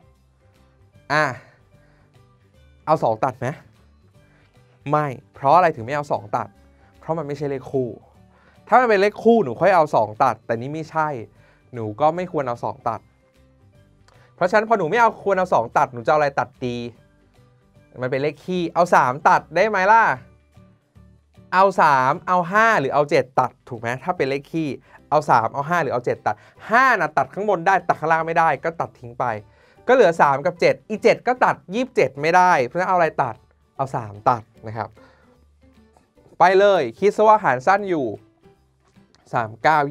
เอา2ตัดไหมไม่เพราะอะไรถึงไม่เอา2ตัดเพราะมันไม่ใช่เลขคู่ถ้ามันเป็นเลขคู่หนูค่อยเอา2ตัดแต่นี่ไม่ใช่หนูก็ไม่ควรเอา2ตัดเพราะฉะนั้นพอหนูไม่เอาควรเอา2ตัดหนูจะเอาอะไรตัดดีมันเป็นเลขคี่เอา3ตัดได้ไหมล่ะเอา3เอา5หรือเอา7ตัดถูกไหมถ้าเป็นเลขคี่เอา3เอา5หรือเอา7ตัด5นะตัดข้างบนได้ตัดข้างล่างไม่ได้ก็ตัดทิ้งไปก็เหลือ3กับ7อี7ก็ตัด27ไม่ได้เพราะฉะนั้นเอาอะไรตัดเอา3ตัดนะครับไปเลยคิดซะว่าหารสั้นอยู่3 9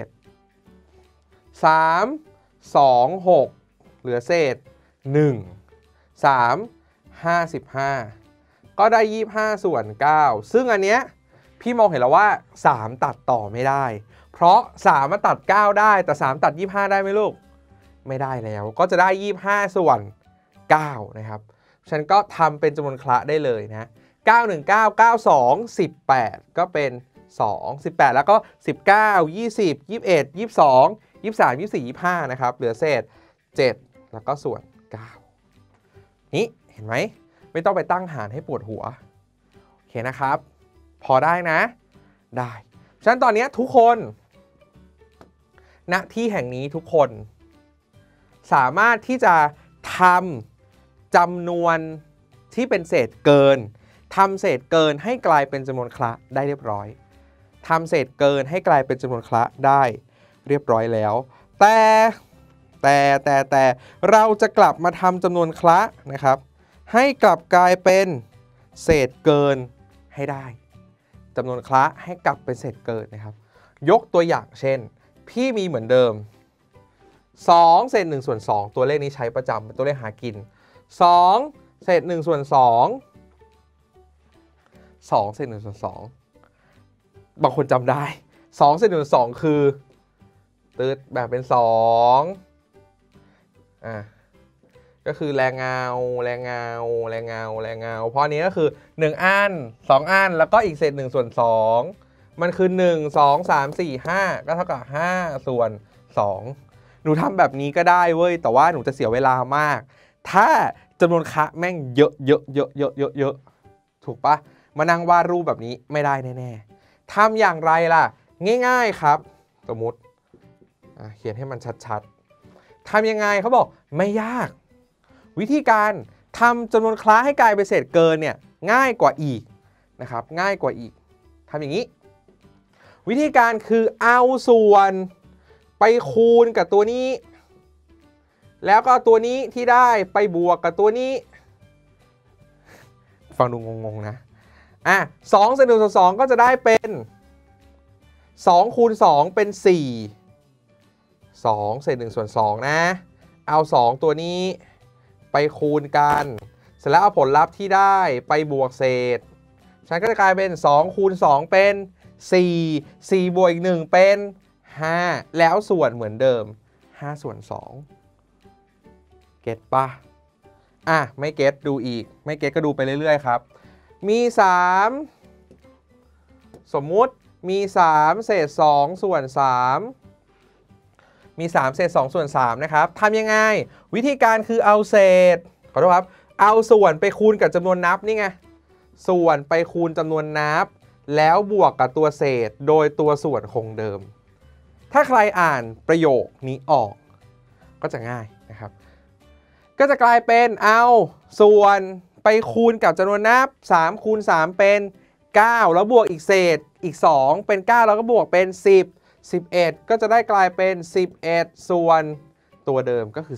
27 3 2 6เหลือเศษ1 3 55ก็ได้25ส่วน9ซึ่งอันเนี้ยพี่มองเห็นแล้วว่า3ตัดต่อไม่ได้เพราะ3มาตัด9ได้แต่3ตัด25ได้ไหมลูกไม่ได้แล้วก็จะได้25ส่วน9นะครับฉันก็ทำเป็นจำนวนคละได้เลยนะ9 1 9 9 2 18ก็เป็น2 18แล้วก็19 20 21 22 23 24 25นะครับเหลือเศษ7แล้วก็ส่วน9นี่เห็นไหมไม่ต้องไปตั้งหารให้ปวดหัวโอเคนะครับพอได้นะได้ฉะนั้นตอนนี้ทุกคนณที่แห่งนี้ทุกคนสามารถที่จะทำจำนวนที่เป็นเศษเกินทำเศษเกินให้กลายเป็นจำนวนคละได้เรียบร้อยทำเศษเกินให้กลายเป็นจำนวนคละได้เรียบร้อยแล้วแต่แต่เราจะกลับมาทำจำนวนคละนะครับให้กลับกลายเป็นเศษเกินให้ได้จำนวนคละให้กลับเป็นเศษเกินนะครับยกตัวอย่างเช่นพี่มีเหมือนเดิม2เศษ1ส่วน2ตัวเลขนี้ใช้ประจำเป็นตัวเลขหากิน2เศษ1ส่วน2 2เศษ1ส่วน2บางคนจำได้2เศษ1ส่วน2คือตืดแบบเป็น2ก็คือแรงเงาเพราะนี้ก็คือ1อัน2อันแล้วก็อีกเศษ1ส่วน2มันคือ1 2 3 4 5ก็เท่ากับ5ส่วน2หนูทำแบบนี้ก็ได้เว้ยแต่ว่าหนูจะเสียเวลามากถ้าจำนวนคะแม่งเยอะถูกปะมานั่งวาดรูปแบบนี้ไม่ได้แน่ๆทำอย่างไรล่ะง่ายๆครับสมมุติเขียนให้มันชัดๆทำยังไงเขาบอกไม่ยากวิธีการทำจำนวนคละให้กลายเป็นเศษเกินเนี่ยง่ายกว่าอีกนะครับง่ายกว่าอีกทำอย่างนี้วิธีการคือเอาส่วนไปคูณกับตัวนี้แล้วก็ตัวนี้ที่ได้ไปบวกกับตัวนี้ฟังดูงงๆนะ2เศษ1ส่วน2ก็จะได้เป็น2คูณ2เป็น4 2เศษ1ส่วน2นะเอา2ตัวนี้ไปคูณกันเสร็จแล้วเอาผลลัพธ์ที่ได้ไปบวกเศษฉันก็จะกลายเป็น2คูณ2เป็น4บวกอีก1เป็น5แล้วส่วนเหมือนเดิม5ส่วน2เก็ตปะไม่เก็ตดูอีกไม่เก็ตก็ดูไปเรื่อยๆครับมี3สมมุติมี3เศษ2ส่วน3มี3เศษ2ส่วน3นะครับทำยังไงวิธีการคือเอาเศษขอโทษครับเอาส่วนไปคูณกับจำนวนนับนี่ไงส่วนไปคูณจำนวนนับแล้วบวกกับตัวเศษโดยตัวส่วนคงเดิมถ้าใครอ่านประโยคนี้ออกก็จะง่ายนะครับก็จะกลายเป็นเอาส่วนไปคูณกับจำนวนนับ3คูณ3เป็น9แล้วบวกอีกเศษอีก2เป็น9แล้วก็บวกเป็น11ก็จะได้กลายเป็น11ส่วนตัวเดิมก็คือ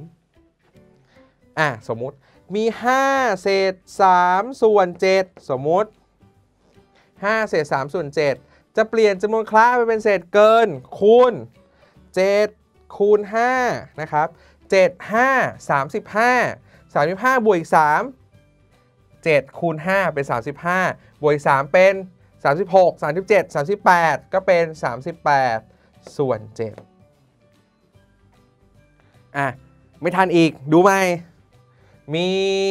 3สมมุติมี5เศษ3ส่วน7สมมุติ5เศษ3ส่วน7จะเปลี่ยนจำนวนคละไปเป็นเศษเกินคูณ7คูณ5นะครับ7 5 35บวกอีก3 7คูณ5เป็น35บวกอีก3เป็น36 37 38ก็เป็น38ส่วน7ไม่ทันอีกดูไหมมี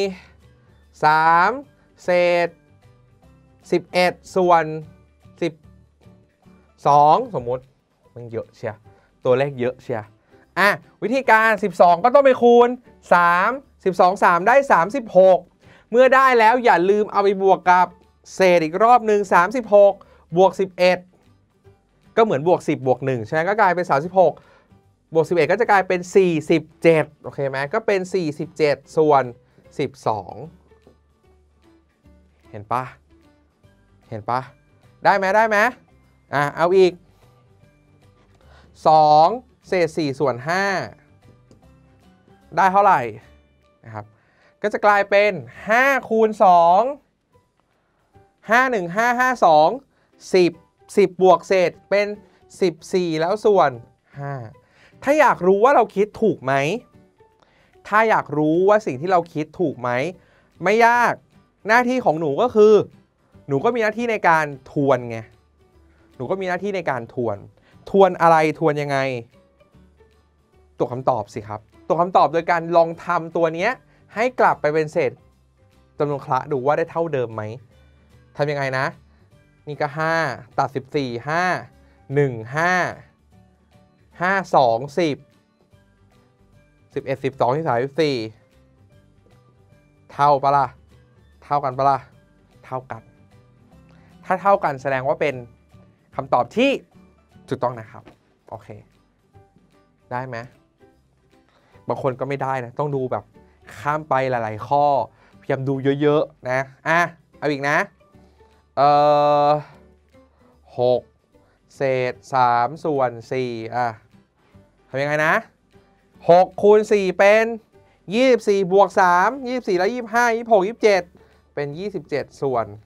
3เศษ11ส่วน12สมมุติมันเยอะเชียตัวเลขเยอะเชียวิธีการ12ก็ต้องไปคูณ3 3ได้36เมื่อได้แล้วอย่าลืมเอาไปบวกกับเศษอีกรอบหนึ่ง36บวก11ก็เหมือนบวก10บวก1ใช่ไหมก็กลายเป็น36บวก11ก็จะกลายเป็น47โอเคไหมก็เป็น47ส่วน12เห็นปะได้ไหมเอาอีก2เศษ4ส่วน5ได้เท่าไหร่นะครับก็จะกลายเป็น5คูณ2 5 1 5 5 2 10บวกเศษเป็น14แล้วส่วน5ถ้าอยากรู้ว่าเราคิดถูกไหมถ้าอยากรู้ว่าสิ่งที่เราคิดถูกไหมไม่ยากหน้าที่ของหนูก็คือหนูก็มีหน้าที่ในการทวนไงหนูก็มีหน้าที่ในการทวนอะไรทวนยังไงตัวคำตอบสิครับตัวคำตอบโดยการลองทำตัวนี้ให้กลับไปเป็นเศษจำนวนคละดูว่าได้เท่าเดิมไหมทำยังไงนะนี่ก็5ตัด14 5 1 5 5 2 10 11 12ที่34เท่าปะล่ะเท่ากันปะล่ะเท่ากันถ้าเท่ากันแสดงว่าเป็นคำตอบที่ถูกต้องนะครับโอเคได้ไหมบางคนก็ไม่ได้นะต้องดูแบบข้ามไปหลายๆข้อพยายามดูเยอะๆนะเอาอีกนะ6เศษ3ส่วน4ทำยังไงนะ 6คูณ4เป็น24บวก3 24แล้ว25 26 27เป็น27ส่วน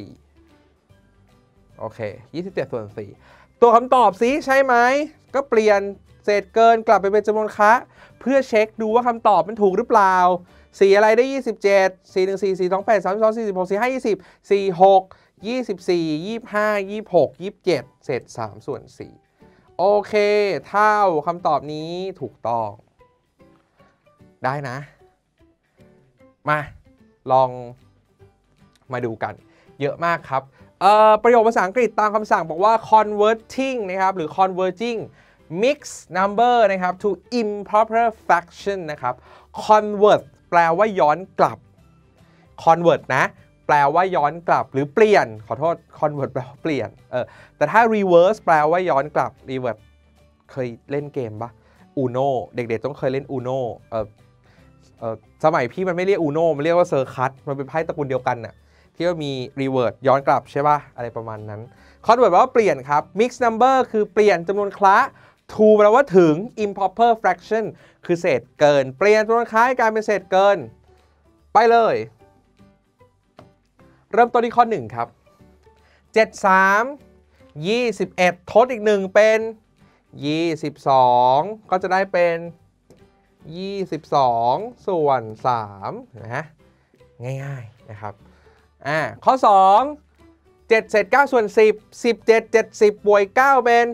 4โอเค27ส่วน4ตัวคำตอบสิใช่ไหมก็เปลี่ยนเศษเกินกลับไปเป็นจำนวนคะเพื่อเช็คดูว่าคำตอบมันถูกหรือเปล่า4อะไรได้27 4 1 4 4 2 8 3 2 4 6 4 5 20 4 6 24 25 26 27เศษ3ส่วน4โอเคเท่าคำตอบนี้ถูกต้องได้นะมาลองมาดูกันเยอะมากครับประโยคภาษาอังกฤษตามคำสั่งบอกว่า converting นะครับหรือ converting mixed number นะครับ to improper fraction นะครับ convert แปลว่าย้อนกลับ convert นะแปลว่าย้อนกลับหรือเปลี่ยนขอโทษ convert แปลว่าเปลี่ยนแต่ถ้า reverse แปลว่าย้อนกลับ reverse เคยเล่นเกมปะ Uno เด็กๆต้องเคยเล่น Uno สมัยพี่มันไม่เรียก Uno มันเรียกว่าเซอร์คัสมันเป็นไพ่ตระกูลเดียวกันน่ะที่ว่ามี revert ย้อนกลับใช่ป่ะอะไรประมาณนั้น convert แปลว่าเปลี่ยนครับ mixed number คือเปลี่ยนจำนวนคละ to แปลว่าถึง improper fraction คือเศษเกินเปลี่ยนจำนวนคละให้กลายเป็นเศษเกินไปเลยเริ่มต้นที่ข้อ1ครับ7 3 21ทดอีก1เป็น22ก็จะได้เป็น22ส่วน3นะง่ายๆนะครับข้อ2 7เศษ9ส่วน10 17 70บวก9เป็น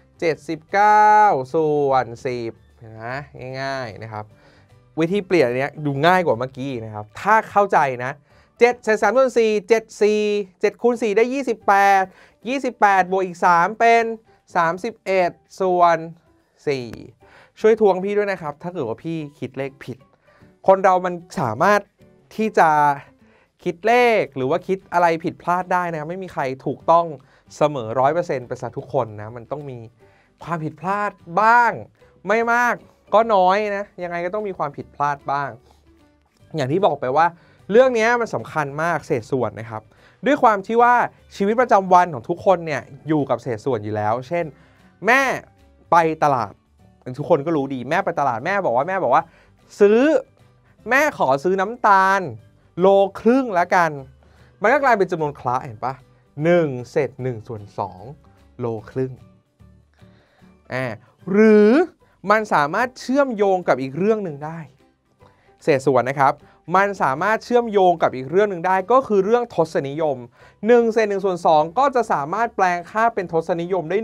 79ส่วน10นะง่ายๆนะครับวิธีเปลี่ยนเนี้ยดูง่ายกว่าเมื่อกี้นะครับถ้าเข้าใจนะ7เศษ3ส่วน4 7คูณ4ได้28บวกอีก3เป็น31ส่วน4ช่วยทวงพี่ด้วยนะครับถ้าเกิดว่าพี่คิดเลขผิดคนเรามันสามารถที่จะคิดเลขหรือว่าคิดอะไรผิดพลาดได้นะไม่มีใครถูกต้องเสมอ 100% ไปซะทุกคนนะมันต้องมีความผิดพลาดบ้างไม่มากก็น้อยนะยังไงก็ต้องมีความผิดพลาดบ้างอย่างที่บอกไปว่าเรื่องนี้มันสำคัญมากเศษส่วนนะครับด้วยความที่ว่าชีวิตประจำวันของทุกคนเนี่ยอยู่กับเศษส่วนอยู่แล้วเช่นแม่ไปตลาดทุกคนก็รู้ดีแม่ไปตลาดแม่บอกว่าแม่ขอซื้อน้ำตาลโลครึ่งแล้วกันมันก็กลายเป็นจำนวนคละเห็นปะ1เศษ1ส่วน2โลครึ่งหรือมันสามารถเชื่อมโยงกับอีกเรื่องหนึ่งได้เศษส่วนนะครับมันสามารถเชื่อมโยงกับอีกเรื่องหนึ่งได้ก็คือเรื่องทศนิยม1เศษ1ส่วน2ก็จะสามารถแปลงค่าเป็นทศนิยมได้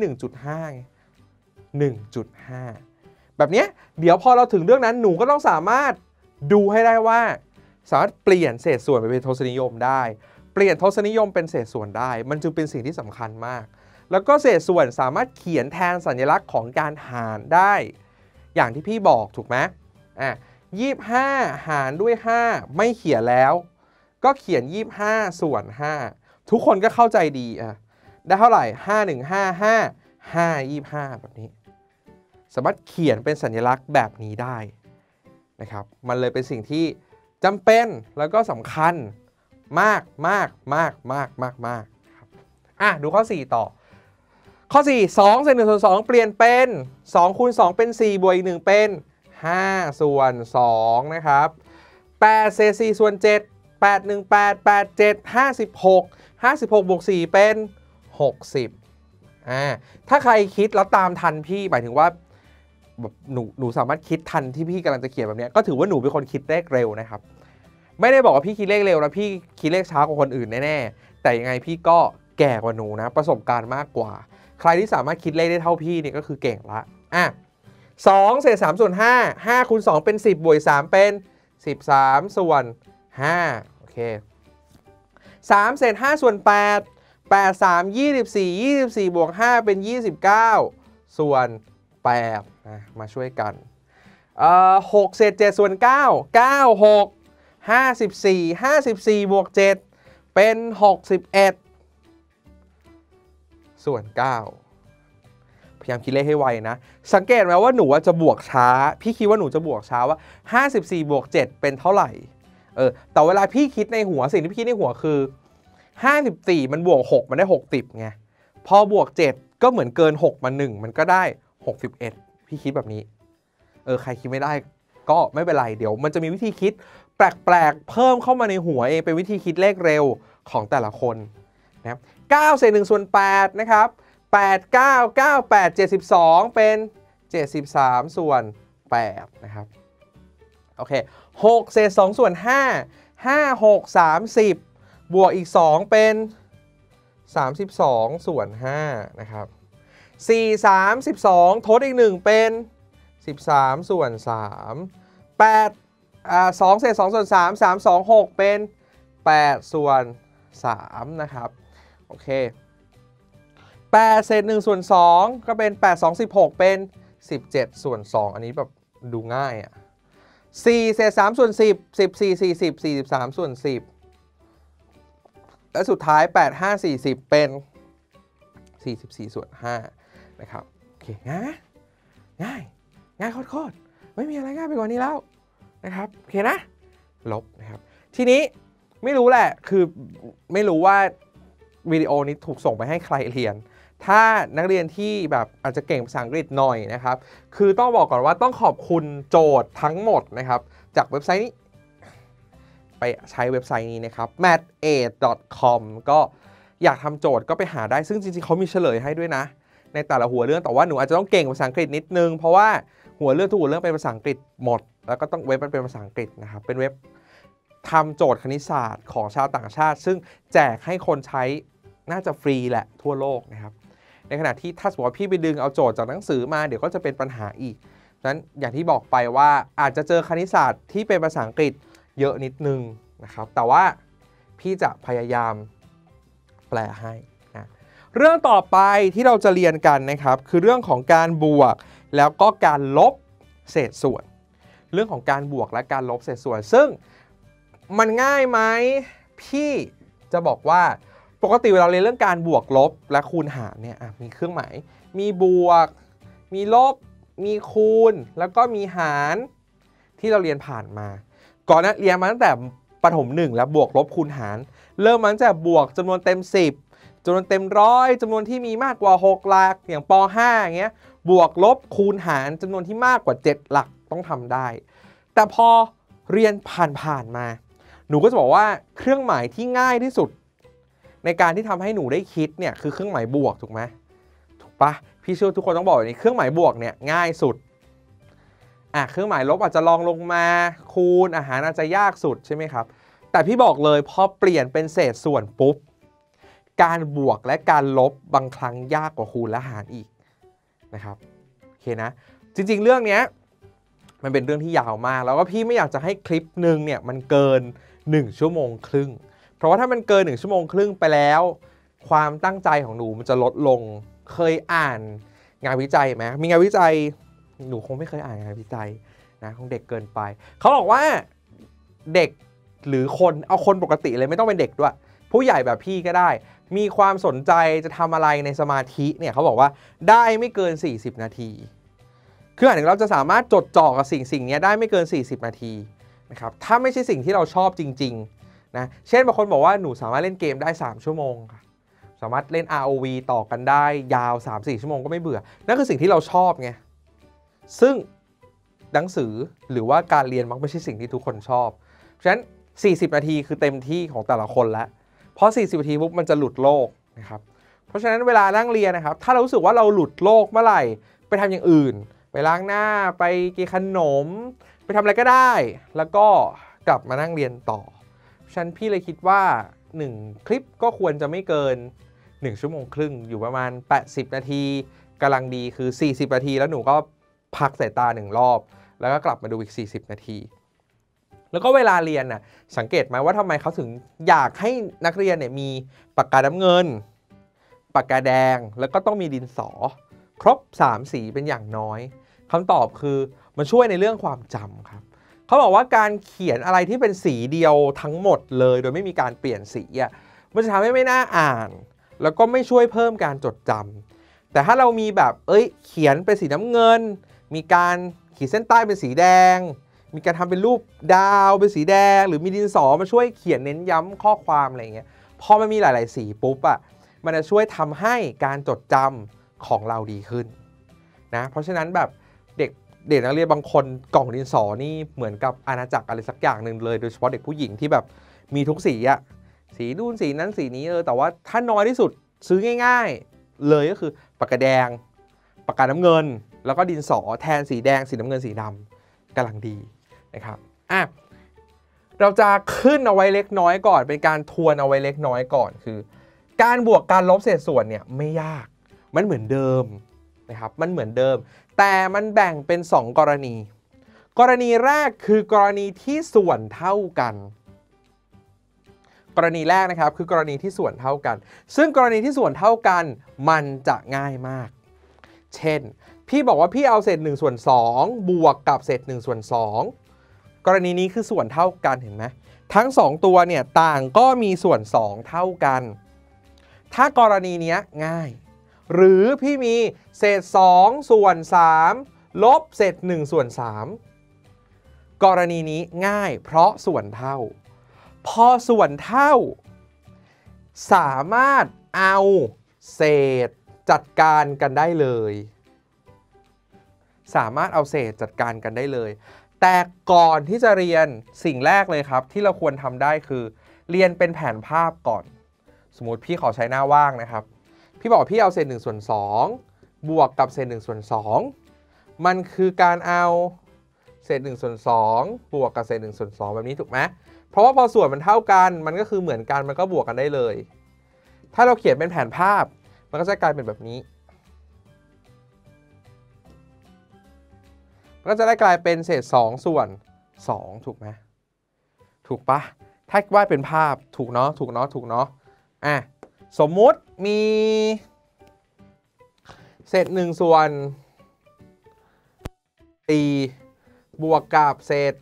1.5 แบบนี้เดี๋ยวพอเราถึงเรื่องนั้นหนูก็ต้องสามารถดูให้ได้ว่าสามารถเปลี่ยนเศษส่วนไปเป็นทศนิยมได้เปลี่ยนทศนิยมเป็นเศษส่วนได้มันจึงเป็นสิ่งที่สำคัญมากแล้วก็เศษส่วนสามารถเขียนแทนสัญลักษณ์ของการหารได้อย่างที่พี่บอกถูกไหม25หารด้วย5ไม่เขียนแล้วก็เขียน25ส่วน5ทุกคนก็เข้าใจดีได้เท่าไหร่5 1 5 5 5 25แบบนี้สามารถเขียนเป็นสัญลักษณ์แบบนี้ได้นะครับมันเลยเป็นสิ่งที่จำเป็นแล้วก็สำคัญมากครับดูข้อ4ต่อข้อ4 2เศษ1ส่วน2เปลี่ยนเป็น2คูณ2เป็น4บวกอีก1เป็น5ส่วน2นะครับ8เศษ4ส่วน7 8 1 8 8 7 56บวก4เป็น60ถ้าใครคิดแล้วตามทันพี่หมายถึงว่าแบบหนูสามารถคิดทันที่พี่กำลังจะเขียนแบบนี้ก็ถือว่าหนูเป็นคนคิดเลขเร็วนะครับไม่ได้บอกว่าพี่คิดเลขเร็วนะพี่คิดเลขช้ากว่าคนอื่นแน่ๆแต่ยังไงพี่ก็แก่กว่าหนูนะประสบการณ์มากกว่าใครที่สามารถคิดเลขได้เท่าพี่เนี่ยก็คือเก่งละ2เศษ3ส่วน5คูณ2เป็น10บวก3เป็น13ส่วน5โอเค3เศษ5ส่วน8 8 3 24บวก5เป็น29ส่วน8มาช่วยกัน6เศษ7ส่วน9 9 6 54บวก7เป็น61ส่วน9พยายามคิดเลขให้ไวนะสังเกตไหมว่าหนูจะบวกช้าพี่คิดว่าหนูจะบวกช้าว่า54บวก7เป็นเท่าไหร่แต่เวลาพี่คิดในหัวสิ่งที่พี่คิดในหัวคือ54มันบวก6มันได้60ไงพอบวก7ก็เหมือนเกิน6มา1มันก็ได้61พี่คิดแบบนี้ใครคิดไม่ได้ก็ไม่เป็นไรเดี๋ยวมันจะมีวิธีคิดแปลกๆเพิ่มเข้ามาในหัวเองเป็นวิธีคิดเลขเร็วของแต่ละคนนะครับ9เศษ1ส่วน8นะครับ8 9 9 8 72เป็น73ส่วน8นะครับโอเค6เศษ2ส่วน5 5 6 30บวกอีก2เป็น32ส่วน5นะครับ4 32ทดอีก1เป็น13ส่วน3 8 2เศษ2ส่วน3 3 2 6เป็น8ส่วน3นะครับโอเค8เศษ1ส่วน2ก็เป็น8 2 16เป็น17ส่วน2อันนี้แบบดูง่ายอ่ะ4เศษ3ส่วน10 14 40 43ส่วน10และสุดท้าย8 5 40เป็น44ส่วน5นะครับโอเคง่ายโคตรไม่มีอะไรง่ายไปกว่านี้แล้วนะครับโอเคนะลบนะครับทีนี้ไม่รู้แหละคือไม่รู้ว่าวิดีโอนี้ถูกส่งไปให้ใครเรียนถ้านักเรียนที่แบบอาจจะเก่งภาษาอังกฤษหน่อยนะครับคือต้องบอกก่อนว่าต้องขอบคุณโจทย์ทั้งหมดนะครับจากเว็บไซต์นี้ไปใช้เว็บไซต์นี้นะครับ math8.com ก็อยากทำโจทย์ก็ไปหาได้ซึ่งจริงๆเขามีเฉลยให้ด้วยนะในแต่ละหัวเรื่องแต่ว่าหนูอาจจะต้องเก่งภาษาอังกฤษนิดนึงเพราะว่าหัวเรื่องทุกหัวเรื่องเป็นภาษาอังกฤษหมดแล้วก็ต้องเว็บมันเป็นภาษาอังกฤษนะครับเป็นเว็บทำโจทย์คณิตศาสตร์ของชาวต่างชาติซึ่งแจกให้คนใช้น่าจะฟรีแหละทั่วโลกนะครับในขณะที่ถ้าสมมติว่าพี่ไปดึงเอาโจทย์จากหนังสือมาเดี๋ยวก็จะเป็นปัญหาอีกดังนั้นอย่างที่บอกไปว่าอาจจะเจอคณิตศาสตร์ที่เป็นภาษาอังกฤษเยอะนิดนึงนะครับแต่ว่าพี่จะพยายามแปลให้นะเรื่องต่อไปที่เราจะเรียนกันนะครับคือเรื่องของการบวกแล้วก็การลบเศษส่วนเรื่องของการบวกและการลบเศษส่วนซึ่งมันง่ายไหมพี่จะบอกว่าปกติเวลาเรียนเรื่องการบวกลบและคูณหารเนี่ยมีเครื่องหมายมีบวกมีลบมีคูณแล้วก็มีหารที่เราเรียนผ่านมาก่อนนะเรียนมาตั้งแต่ประถม1แล้วบวกลบคูณหารเริ่มมาตั้งแต่บวกจำนวนเต็ม10จำนวนเต็ม100จำนวนที่มีมากกว่า6หลักอย่างป.5 อย่างเงี้ยบวกลบคูณหารจำนวนที่มากกว่า7หลักต้องทำได้แต่พอเรียนผ่านมาหนูก็จะบอกว่าเครื่องหมายที่ง่ายที่สุดในการที่ทำให้หนูได้คิดเนี่ยคือเครื่องหมายบวกถูกไหมถูกปะพี่เชื่อทุกคนต้องบอกอย่างนี้เครื่องหมายบวกเนี่ยง่ายสุดเครื่องหมายลบอาจจะลองลงมาคูณหารอาจจะยากสุดใช่ไหมครับแต่พี่บอกเลยพอเปลี่ยนเป็นเศษส่วนปุ๊บการบวกและการลบบางครั้งยากกว่าคูณและหารอีกนะครับโอเคนะจริงๆเรื่องนี้มันเป็นเรื่องที่ยาวมากแล้วก็พี่ไม่อยากจะให้คลิปหนึ่งเนี่ยมันเกิน1ชั่วโมงครึ่งเพราะว่าถ้ามันเกิน1ชั่วโมงครึ่งไปแล้วความตั้งใจของหนูมันจะลดลงเคยอ่านงานวิจัยไหมมีงานวิจัยหนูคงไม่เคยอ่านงานวิจัยนะของเด็กเกินไปเขาบอกว่าเด็กหรือคนเอาคนปกติเลยไม่ต้องเป็นเด็กด้วยผู้ใหญ่แบบพี่ก็ได้มีความสนใจจะทำอะไรในสมาธิเนี่ยเขาบอกว่าได้ไม่เกิน40นาทีคืออันหนึ่งเราจะสามารถจดจ่อกับสิ่งนี้ได้ไม่เกิน40นาทีนะครับถ้าไม่ใช่สิ่งที่เราชอบจริงๆนะเช่นบางคนบอกว่าหนูสามารถเล่นเกมได้3ชั่วโมงสามารถเล่น ROV ต่อกันได้ยาว 3-4 ชั่วโมงก็ไม่เบื่อนั่นคือสิ่งที่เราชอบไงซึ่งหนังสือหรือว่าการเรียนมักไม่ใช่สิ่งที่ทุกคนชอบเพราะฉะนั้น40นาทีคือเต็มที่ของแต่ละคนแล้วเพราะ40นาทีปุ๊บมันจะหลุดโลกนะครับเพราะฉะนั้นเวลานั่งเรียนนะครับถ้าเรารู้สึกว่าเราหลุดโลกเมื่อไหร่ไปทำอย่างอื่นไปล้างหน้าไปกินขนมไปทำอะไรก็ได้แล้วก็กลับมานั่งเรียนต่อฉะนั้นพี่เลยคิดว่า1คลิปก็ควรจะไม่เกิน1ชั่วโมงครึ่งอยู่ประมาณ80นาทีกำลังดีคือ40นาทีแล้วหนูก็พักสายตา1รอบแล้วก็กลับมาดูอีก40นาทีแล้วก็เวลาเรียนน่ะสังเกตไหมว่าทำไมเขาถึงอยากให้นักเรียนเนี่ยมีปากกาน้ำเงินปากกาแดงแล้วก็ต้องมีดินสอครบ3สีเป็นอย่างน้อยคำตอบคือมันช่วยในเรื่องความจำครับเขาบอกว่าการเขียนอะไรที่เป็นสีเดียวทั้งหมดเลยโดยไม่มีการเปลี่ยนสีมันจะทำให้ไม่น่าอ่านแล้วก็ไม่ช่วยเพิ่มการจดจำแต่ถ้าเรามีแบบเขียนเป็นสีน้ำเงินมีการขีดเส้นใต้เป็นสีแดงมีการทำเป็นรูปดาวเป็นสีแดงหรือมีดินสอมาช่วยเขียนเน้นย้ำข้อความอะไรอย่างเงี้ยพอมันมีหลายๆสีปุ๊บมันจะช่วยทำให้การจดจำของเราดีขึ้นนะเพราะฉะนั้นแบบเด็กเด็กนักเรียนบางคนกล่องดินสอนี่เหมือนกับอาณาจักรอะไรสักอย่างหนึ่งเลยโดยเฉพาะเด็กผู้หญิงที่แบบมีทุกสีอะสีนู่นสีนั้นสีนี้แต่ว่าถ้าน้อยที่สุดซื้อง่ายๆเลยก็คือปากกาแดงปากกาน้ำเงินแล้วก็ดินสอแทนสีแดงสีน้ำเงินสีดำกำลังดีนะครับเราจะขึ้นเอาไว้เล็กน้อยก่อนเป็นการทวนเอาไว้เล็กน้อยก่อนคือการบวกการลบเศษส่วนเนี่ยไม่ยากมันเหมือนเดิมนะครับมันเหมือนเดิมแต่มันแบ่งเป็น2กรณีกรณีแรกคือกรณีที่ส่วนเท่ากันกรณีแรกนะครับคือกรณีที่ส่วนเท่ากันซึ่งกรณีที่ส่วนเท่ากันมันจะง่ายมากเช่นพี่บอกว่าพี่เอาเศษ1/2บวกกับเศษ1/2กรณีนี้คือส่วนเท่ากันเห็นไหมทั้ง2ตัวเนี่ยต่างก็มีส่วน2เท่ากันถ้ากรณีนี้ง่ายหรือพี่มีเศษ2/3ลบเศษ1/3กรณีนี้ง่ายเพราะส่วนเท่าพอส่วนเท่าสามารถเอาเศษจัดการกันได้เลยสามารถเอาเศษจัดการกันได้เลยแต่ก่อนที่จะเรียนสิ่งแรกเลยครับที่เราควรทำได้คือเรียนเป็นแผนภาพก่อนสมมุติพี่ขอใช้หน้าว่างนะครับพี่บอกพี่เอาเศษ1/2บวกกับเศษ1/2มันคือการเอาเศษ1/2บวกกับเศษ1/2แบบนี้ถูกไหมเพราะว่าพอส่วนมันเท่ากันมันก็คือเหมือนกันมันก็บวกกันได้เลยถ้าเราเขียนเป็นแผนภาพมันก็จะกลายเป็นแบบนี้มันก็จะได้กลายเป็นเศษ2/2ถูกไหมถูกปะถ้าวาดเป็นภาพถูกเนาะถูกเนาะสมมุติมีเศษ1/4บวกกับเศษ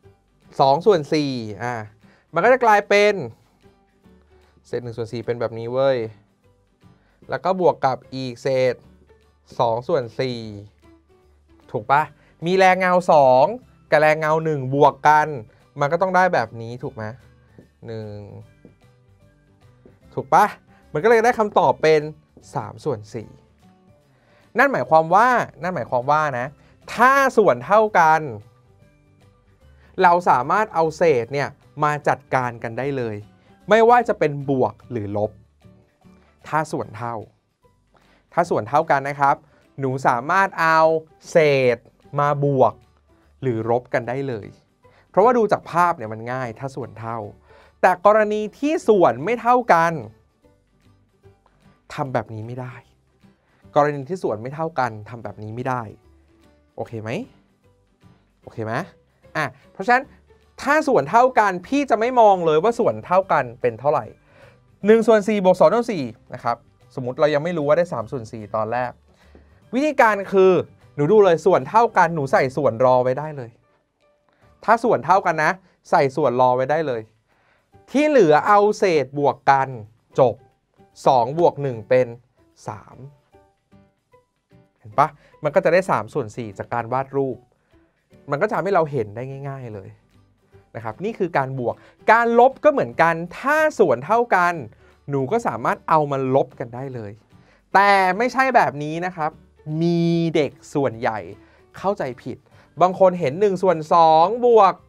2/4มันก็จะกลายเป็นเศษ1/4เป็นแบบนี้เว้ยแล้วก็บวกกับอีกเศษ2/4ถูกปะมีแรงเงา2กับแรงเงา1บวกกันมันก็ต้องได้แบบนี้ถูกไหม1ถูกปะมันก็เลยได้คำตอบเป็น3/4นั่นหมายความว่านะถ้าส่วนเท่ากันเราสามารถเอาเศษเนี่ยมาจัดการกันได้เลยไม่ว่าจะเป็นบวกหรือลบถ้าส่วนเท่ากันนะครับหนูสามารถเอาเศษมาบวกหรือลบกันได้เลยเพราะว่าดูจากภาพเนี่ยมันง่ายถ้าส่วนเท่าแต่กรณีที่ส่วนไม่เท่ากันทำแบบนี้ไม่ได้กรณีที่ส่วนไม่เท่ากันทำแบบนี้ไม่ได้โอเคไหมเพราะฉะนั้นถ้าส่วนเท่ากันพี่จะไม่มองเลยว่าส่วนเท่ากันเป็นเท่าไหร่1/4บวก2/4นะครับสมมุติเรายังไม่รู้ว่าได้3/4ตอนแรกวิธีการคือหนูดูเลยส่วนเท่ากันหนูใส่ส่วนรอไว้ได้เลยถ้าส่วนเท่ากันนะใส่ส่วนรอไว้ได้เลยที่เหลือเอาเศษบวกกันจบ2บวก1เป็น3เห็นปะมันก็จะได้3/4จากการวาดรูปมันก็จะทำให้เราเห็นได้ง่ายๆเลยนะครับนี่คือการบวกการลบก็เหมือนกันถ้าส่วนเท่ากันหนูก็สามารถเอามาลบกันได้เลยแต่ไม่ใช่แบบนี้นะครับมีเด็กส่วนใหญ่เข้าใจผิดบางคนเห็น1/2บวก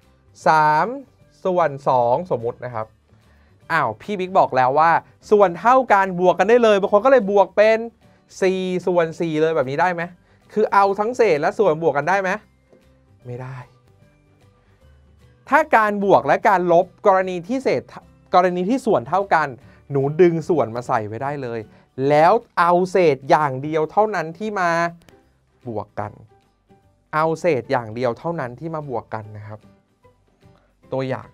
3/2สมมุตินะครับพี่บิ๊กบอกแล้วว่าส่วนเท่ากันบวกกันได้เลยบางคนก็เลยบวกเป็น4/4เลยแบบนี้ได้ไหมคือเอาทั้งเศษและส่วนบวกกันได้ไหมไม่ได้ถ้าการบวกและการลบกรณีที่ส่วนเท่ากันหนูดึงส่วนมาใส่ไว้ได้เลยแล้วเอาเศษอย่างเดียวเท่านั้นที่มาบวกกันเอาเศษอย่างเดียวเท่านั้นที่มาบวกกันนะครับตัวอย่าง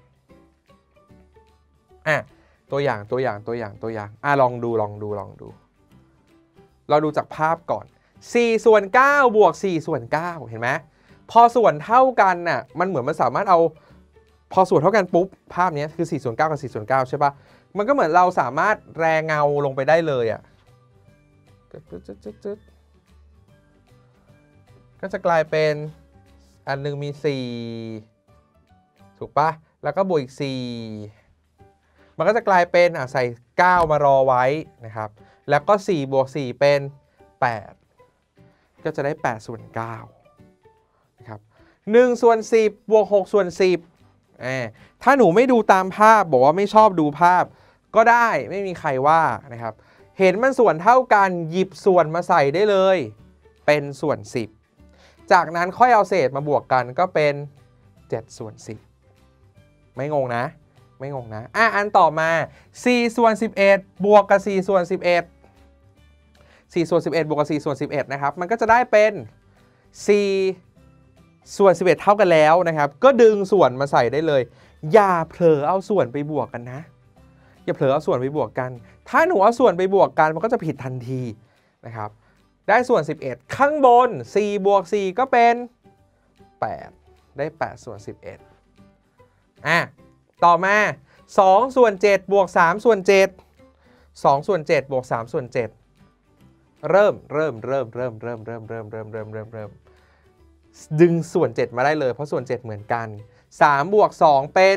ลองดูเราดูจากภาพก่อน4/9บวก4/9เห็นไหมพอส่วนเท่ากันน่ะมันเหมือนมันสามารถเอาพอส่วนเท่ากันปุ๊บภาพนี้คือ4/9กับ4/9ใช่ปะมันก็เหมือนเราสามารถแรงเงาลงไปได้เลยก็จะกลายเป็นอันนึงมี4ถูกปะแล้วก็บวกอีก4มันก็จะกลายเป็นใส่9มารอไว้นะครับแล้วก็4บวก4เป็น8ก็จะได้8/9 1 ส่วน 10 บวก 6 ส่วน 10ถ้าหนูไม่ดูตามภาพบอกว่าไม่ชอบดูภาพก็ได้ไม่มีใครว่านะครับเห็นมันส่วนเท่ากันหยิบส่วนมาใส่ได้เลยเป็นส่วน 10จากนั้นค่อยเอาเศษมาบวกกันก็เป็น7 ส่วน 10ไม่งงนะไม่งงนะอันต่อมา4 ส่วน 11 บวกกับ4 ส่วน 11 4 ส่วน 11 บวกกับ4 ส่วน 11นะครับมันก็จะได้เป็น4 ส่วน 11 เท่ากันแล้วนะครับก็ดึงส่วนมาใส่ได้เลยอย่าเผลอเอาส่วนไปบวกกันนะอย่าเผลอเอาส่วนไปบวกกันถ้าหนูเอาส่วนไปบวกกันมันก็จะผิดทันทีนะครับได้ส่วน 11ข้างบน4 บวก 4ก็เป็น8ได้8 ส่วน 11ต่อมา2 ส่วน 7 บวก 3 ส่วน 7 2 ส่วน 7 บวก 3 ส่วน 7เริ่มดึงส่วน 7 มาได้เลยเพราะส่วน 7 เหมือนกัน3 บวก 2 เป็น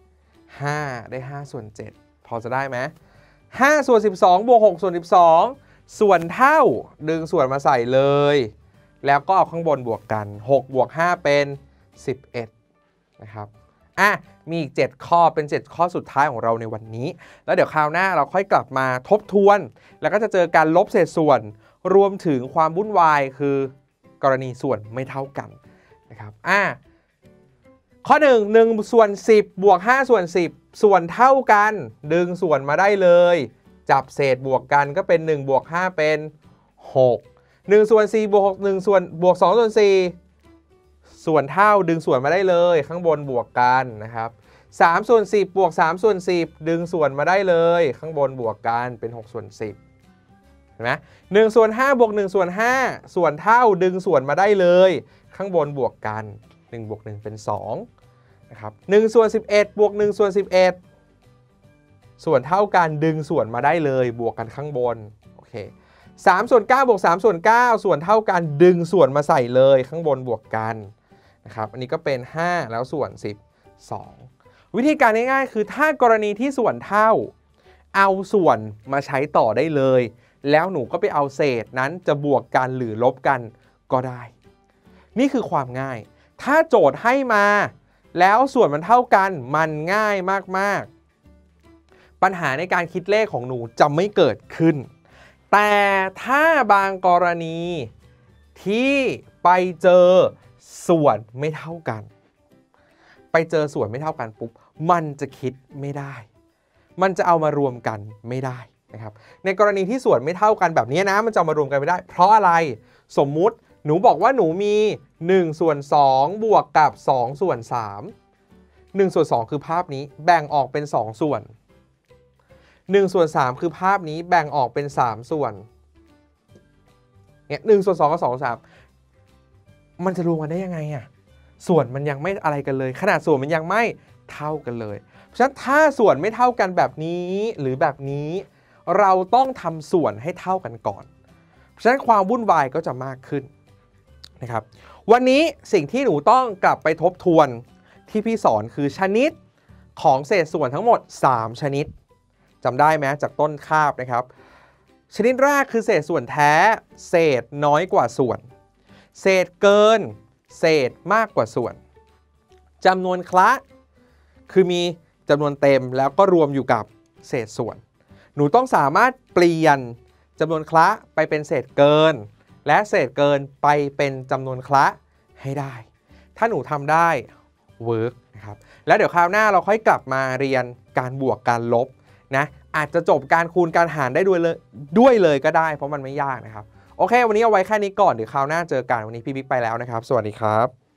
5ได้5 ส่วน 7พอจะได้ไหม5 ส่วน 12 บวก 6 ส่วน 12ส่วนเท่าดึงส่วนมาใส่เลยแล้วก็เอาข้างบนบวกกัน6 บวก 5 เป็น11นะครับมีอีก7ข้อเป็น7ข้อสุดท้ายของเราในวันนี้แล้วเดี๋ยวคราวหน้าเราค่อยกลับมาทบทวนแล้วก็จะเจอการลบเศษส่วนรวมถึงความวุ่นวายคือกรณีส่วนไม่เท่ากันนะครับข้อ1 1 ส่วน 10 บวก 5 ส่วน 10ส่วนเท่ากันดึงส่วนมาได้เลยจับเศษบวกกันก็เป็น1 บวก 5 เป็น6 1 ส่วน 4 บวก 6 1 ส่วนบวก 2 ส่วน 4ส่วนเท่าดึงส่วนมาได้เลยข้างบนบวกกันนะครับ3 ส่วน 10 บวก 3 ส่วน 10ดึงส่วนมาได้เลยข้างบนบวกกันเป็น6 ส่วน 10เห็นไหม1 ส่วน 5 บวก 1 ส่วน 5ส่วนเท่าดึงส่วนมาได้เลยข้างบนบวกกัน1 บวก 1 เป็น2นะครับ1 ส่วน 11 บวก 1 ส่วน 11ส่วนเท่ากันดึงส่วนมาได้เลยบวกกันข้างบนโอเค3 ส่วน 9 บวก 3 ส่วน 9ส่วนเท่ากันดึงส่วนมาใส่เลยข้างบนบวกกันนะครับอันนี้ก็เป็น5แล้วส่วน12วิธีการง่ายๆคือถ้ากรณีที่ส่วนเท่าเอาส่วนมาใช้ต่อได้เลยแล้วหนูก็ไปเอาเศษนั้นจะบวกกันหรือลบกันก็ได้นี่คือความง่ายถ้าโจทย์ให้มาแล้วส่วนมันเท่ากันมันง่ายมากๆปัญหาในการคิดเลขของหนูจะไม่เกิดขึ้นแต่ถ้าบางกรณีที่ไปเจอส่วนไม่เท่ากันไปเจอส่วนไม่เท่ากันปุ๊บมันจะคิดไม่ได้มันจะเอามารวมกันไม่ได้นะครับในกรณีที่ส่วนไม่เท่ากันแบบนี้นะมันจะมารวมกันไม่ได้เพราะอะไรสมมุติหนูบอกว่าหนูมี1 ส่วน 2 บวกกับ2 ส่วน 3 1 ส่วน 2คือภาพนี้แบ่งออกเป็น2 ส่วน1 ส่วน 3คือภาพนี้แบ่งออกเป็น3 ส่วนเนี่ย1 ส่วน 2 กับ 2 3มันจะรวมกันได้ยังไงส่วนมันยังไม่อะไรกันเลยขนาดส่วนมันยังไม่เท่ากันเลยเพราะฉะนั้นถ้าส่วนไม่เท่ากันแบบนี้หรือแบบนี้เราต้องทำส่วนให้เท่ากันก่อนเพราะฉะนั้นความวุ่นวายก็จะมากขึ้นนะครับวันนี้สิ่งที่หนูต้องกลับไปทบทวนที่พี่สอนคือชนิดของเศษส่วนทั้งหมด3ชนิดจำได้ไหมจากต้นคาบนะครับชนิดแรกคือเศษส่วนแท้เศษน้อยกว่าส่วนเศษเกินเศษมากกว่าส่วนจำนวนคละคือมีจำนวนเต็มแล้วก็รวมอยู่กับเศษส่วนหนูต้องสามารถเปลี่ยนจำนวนคละไปเป็นเศษเกินและเศษเกินไปเป็นจำนวนคละให้ได้ถ้าหนูทำได้เวิร์กนะครับแล้วเดี๋ยวคราวหน้าเราค่อยกลับมาเรียนการบวกการลบนะอาจจะจบการคูณการหารได้ด้วยเลยก็ได้เพราะมันไม่ยากนะครับโอเควันนี้เอาไว้แค่นี้ก่อนเดี๋ยวคราวหน้าเจอกันวันนี้พี่บิ๊กไปแล้วนะครับสวัสดีครับ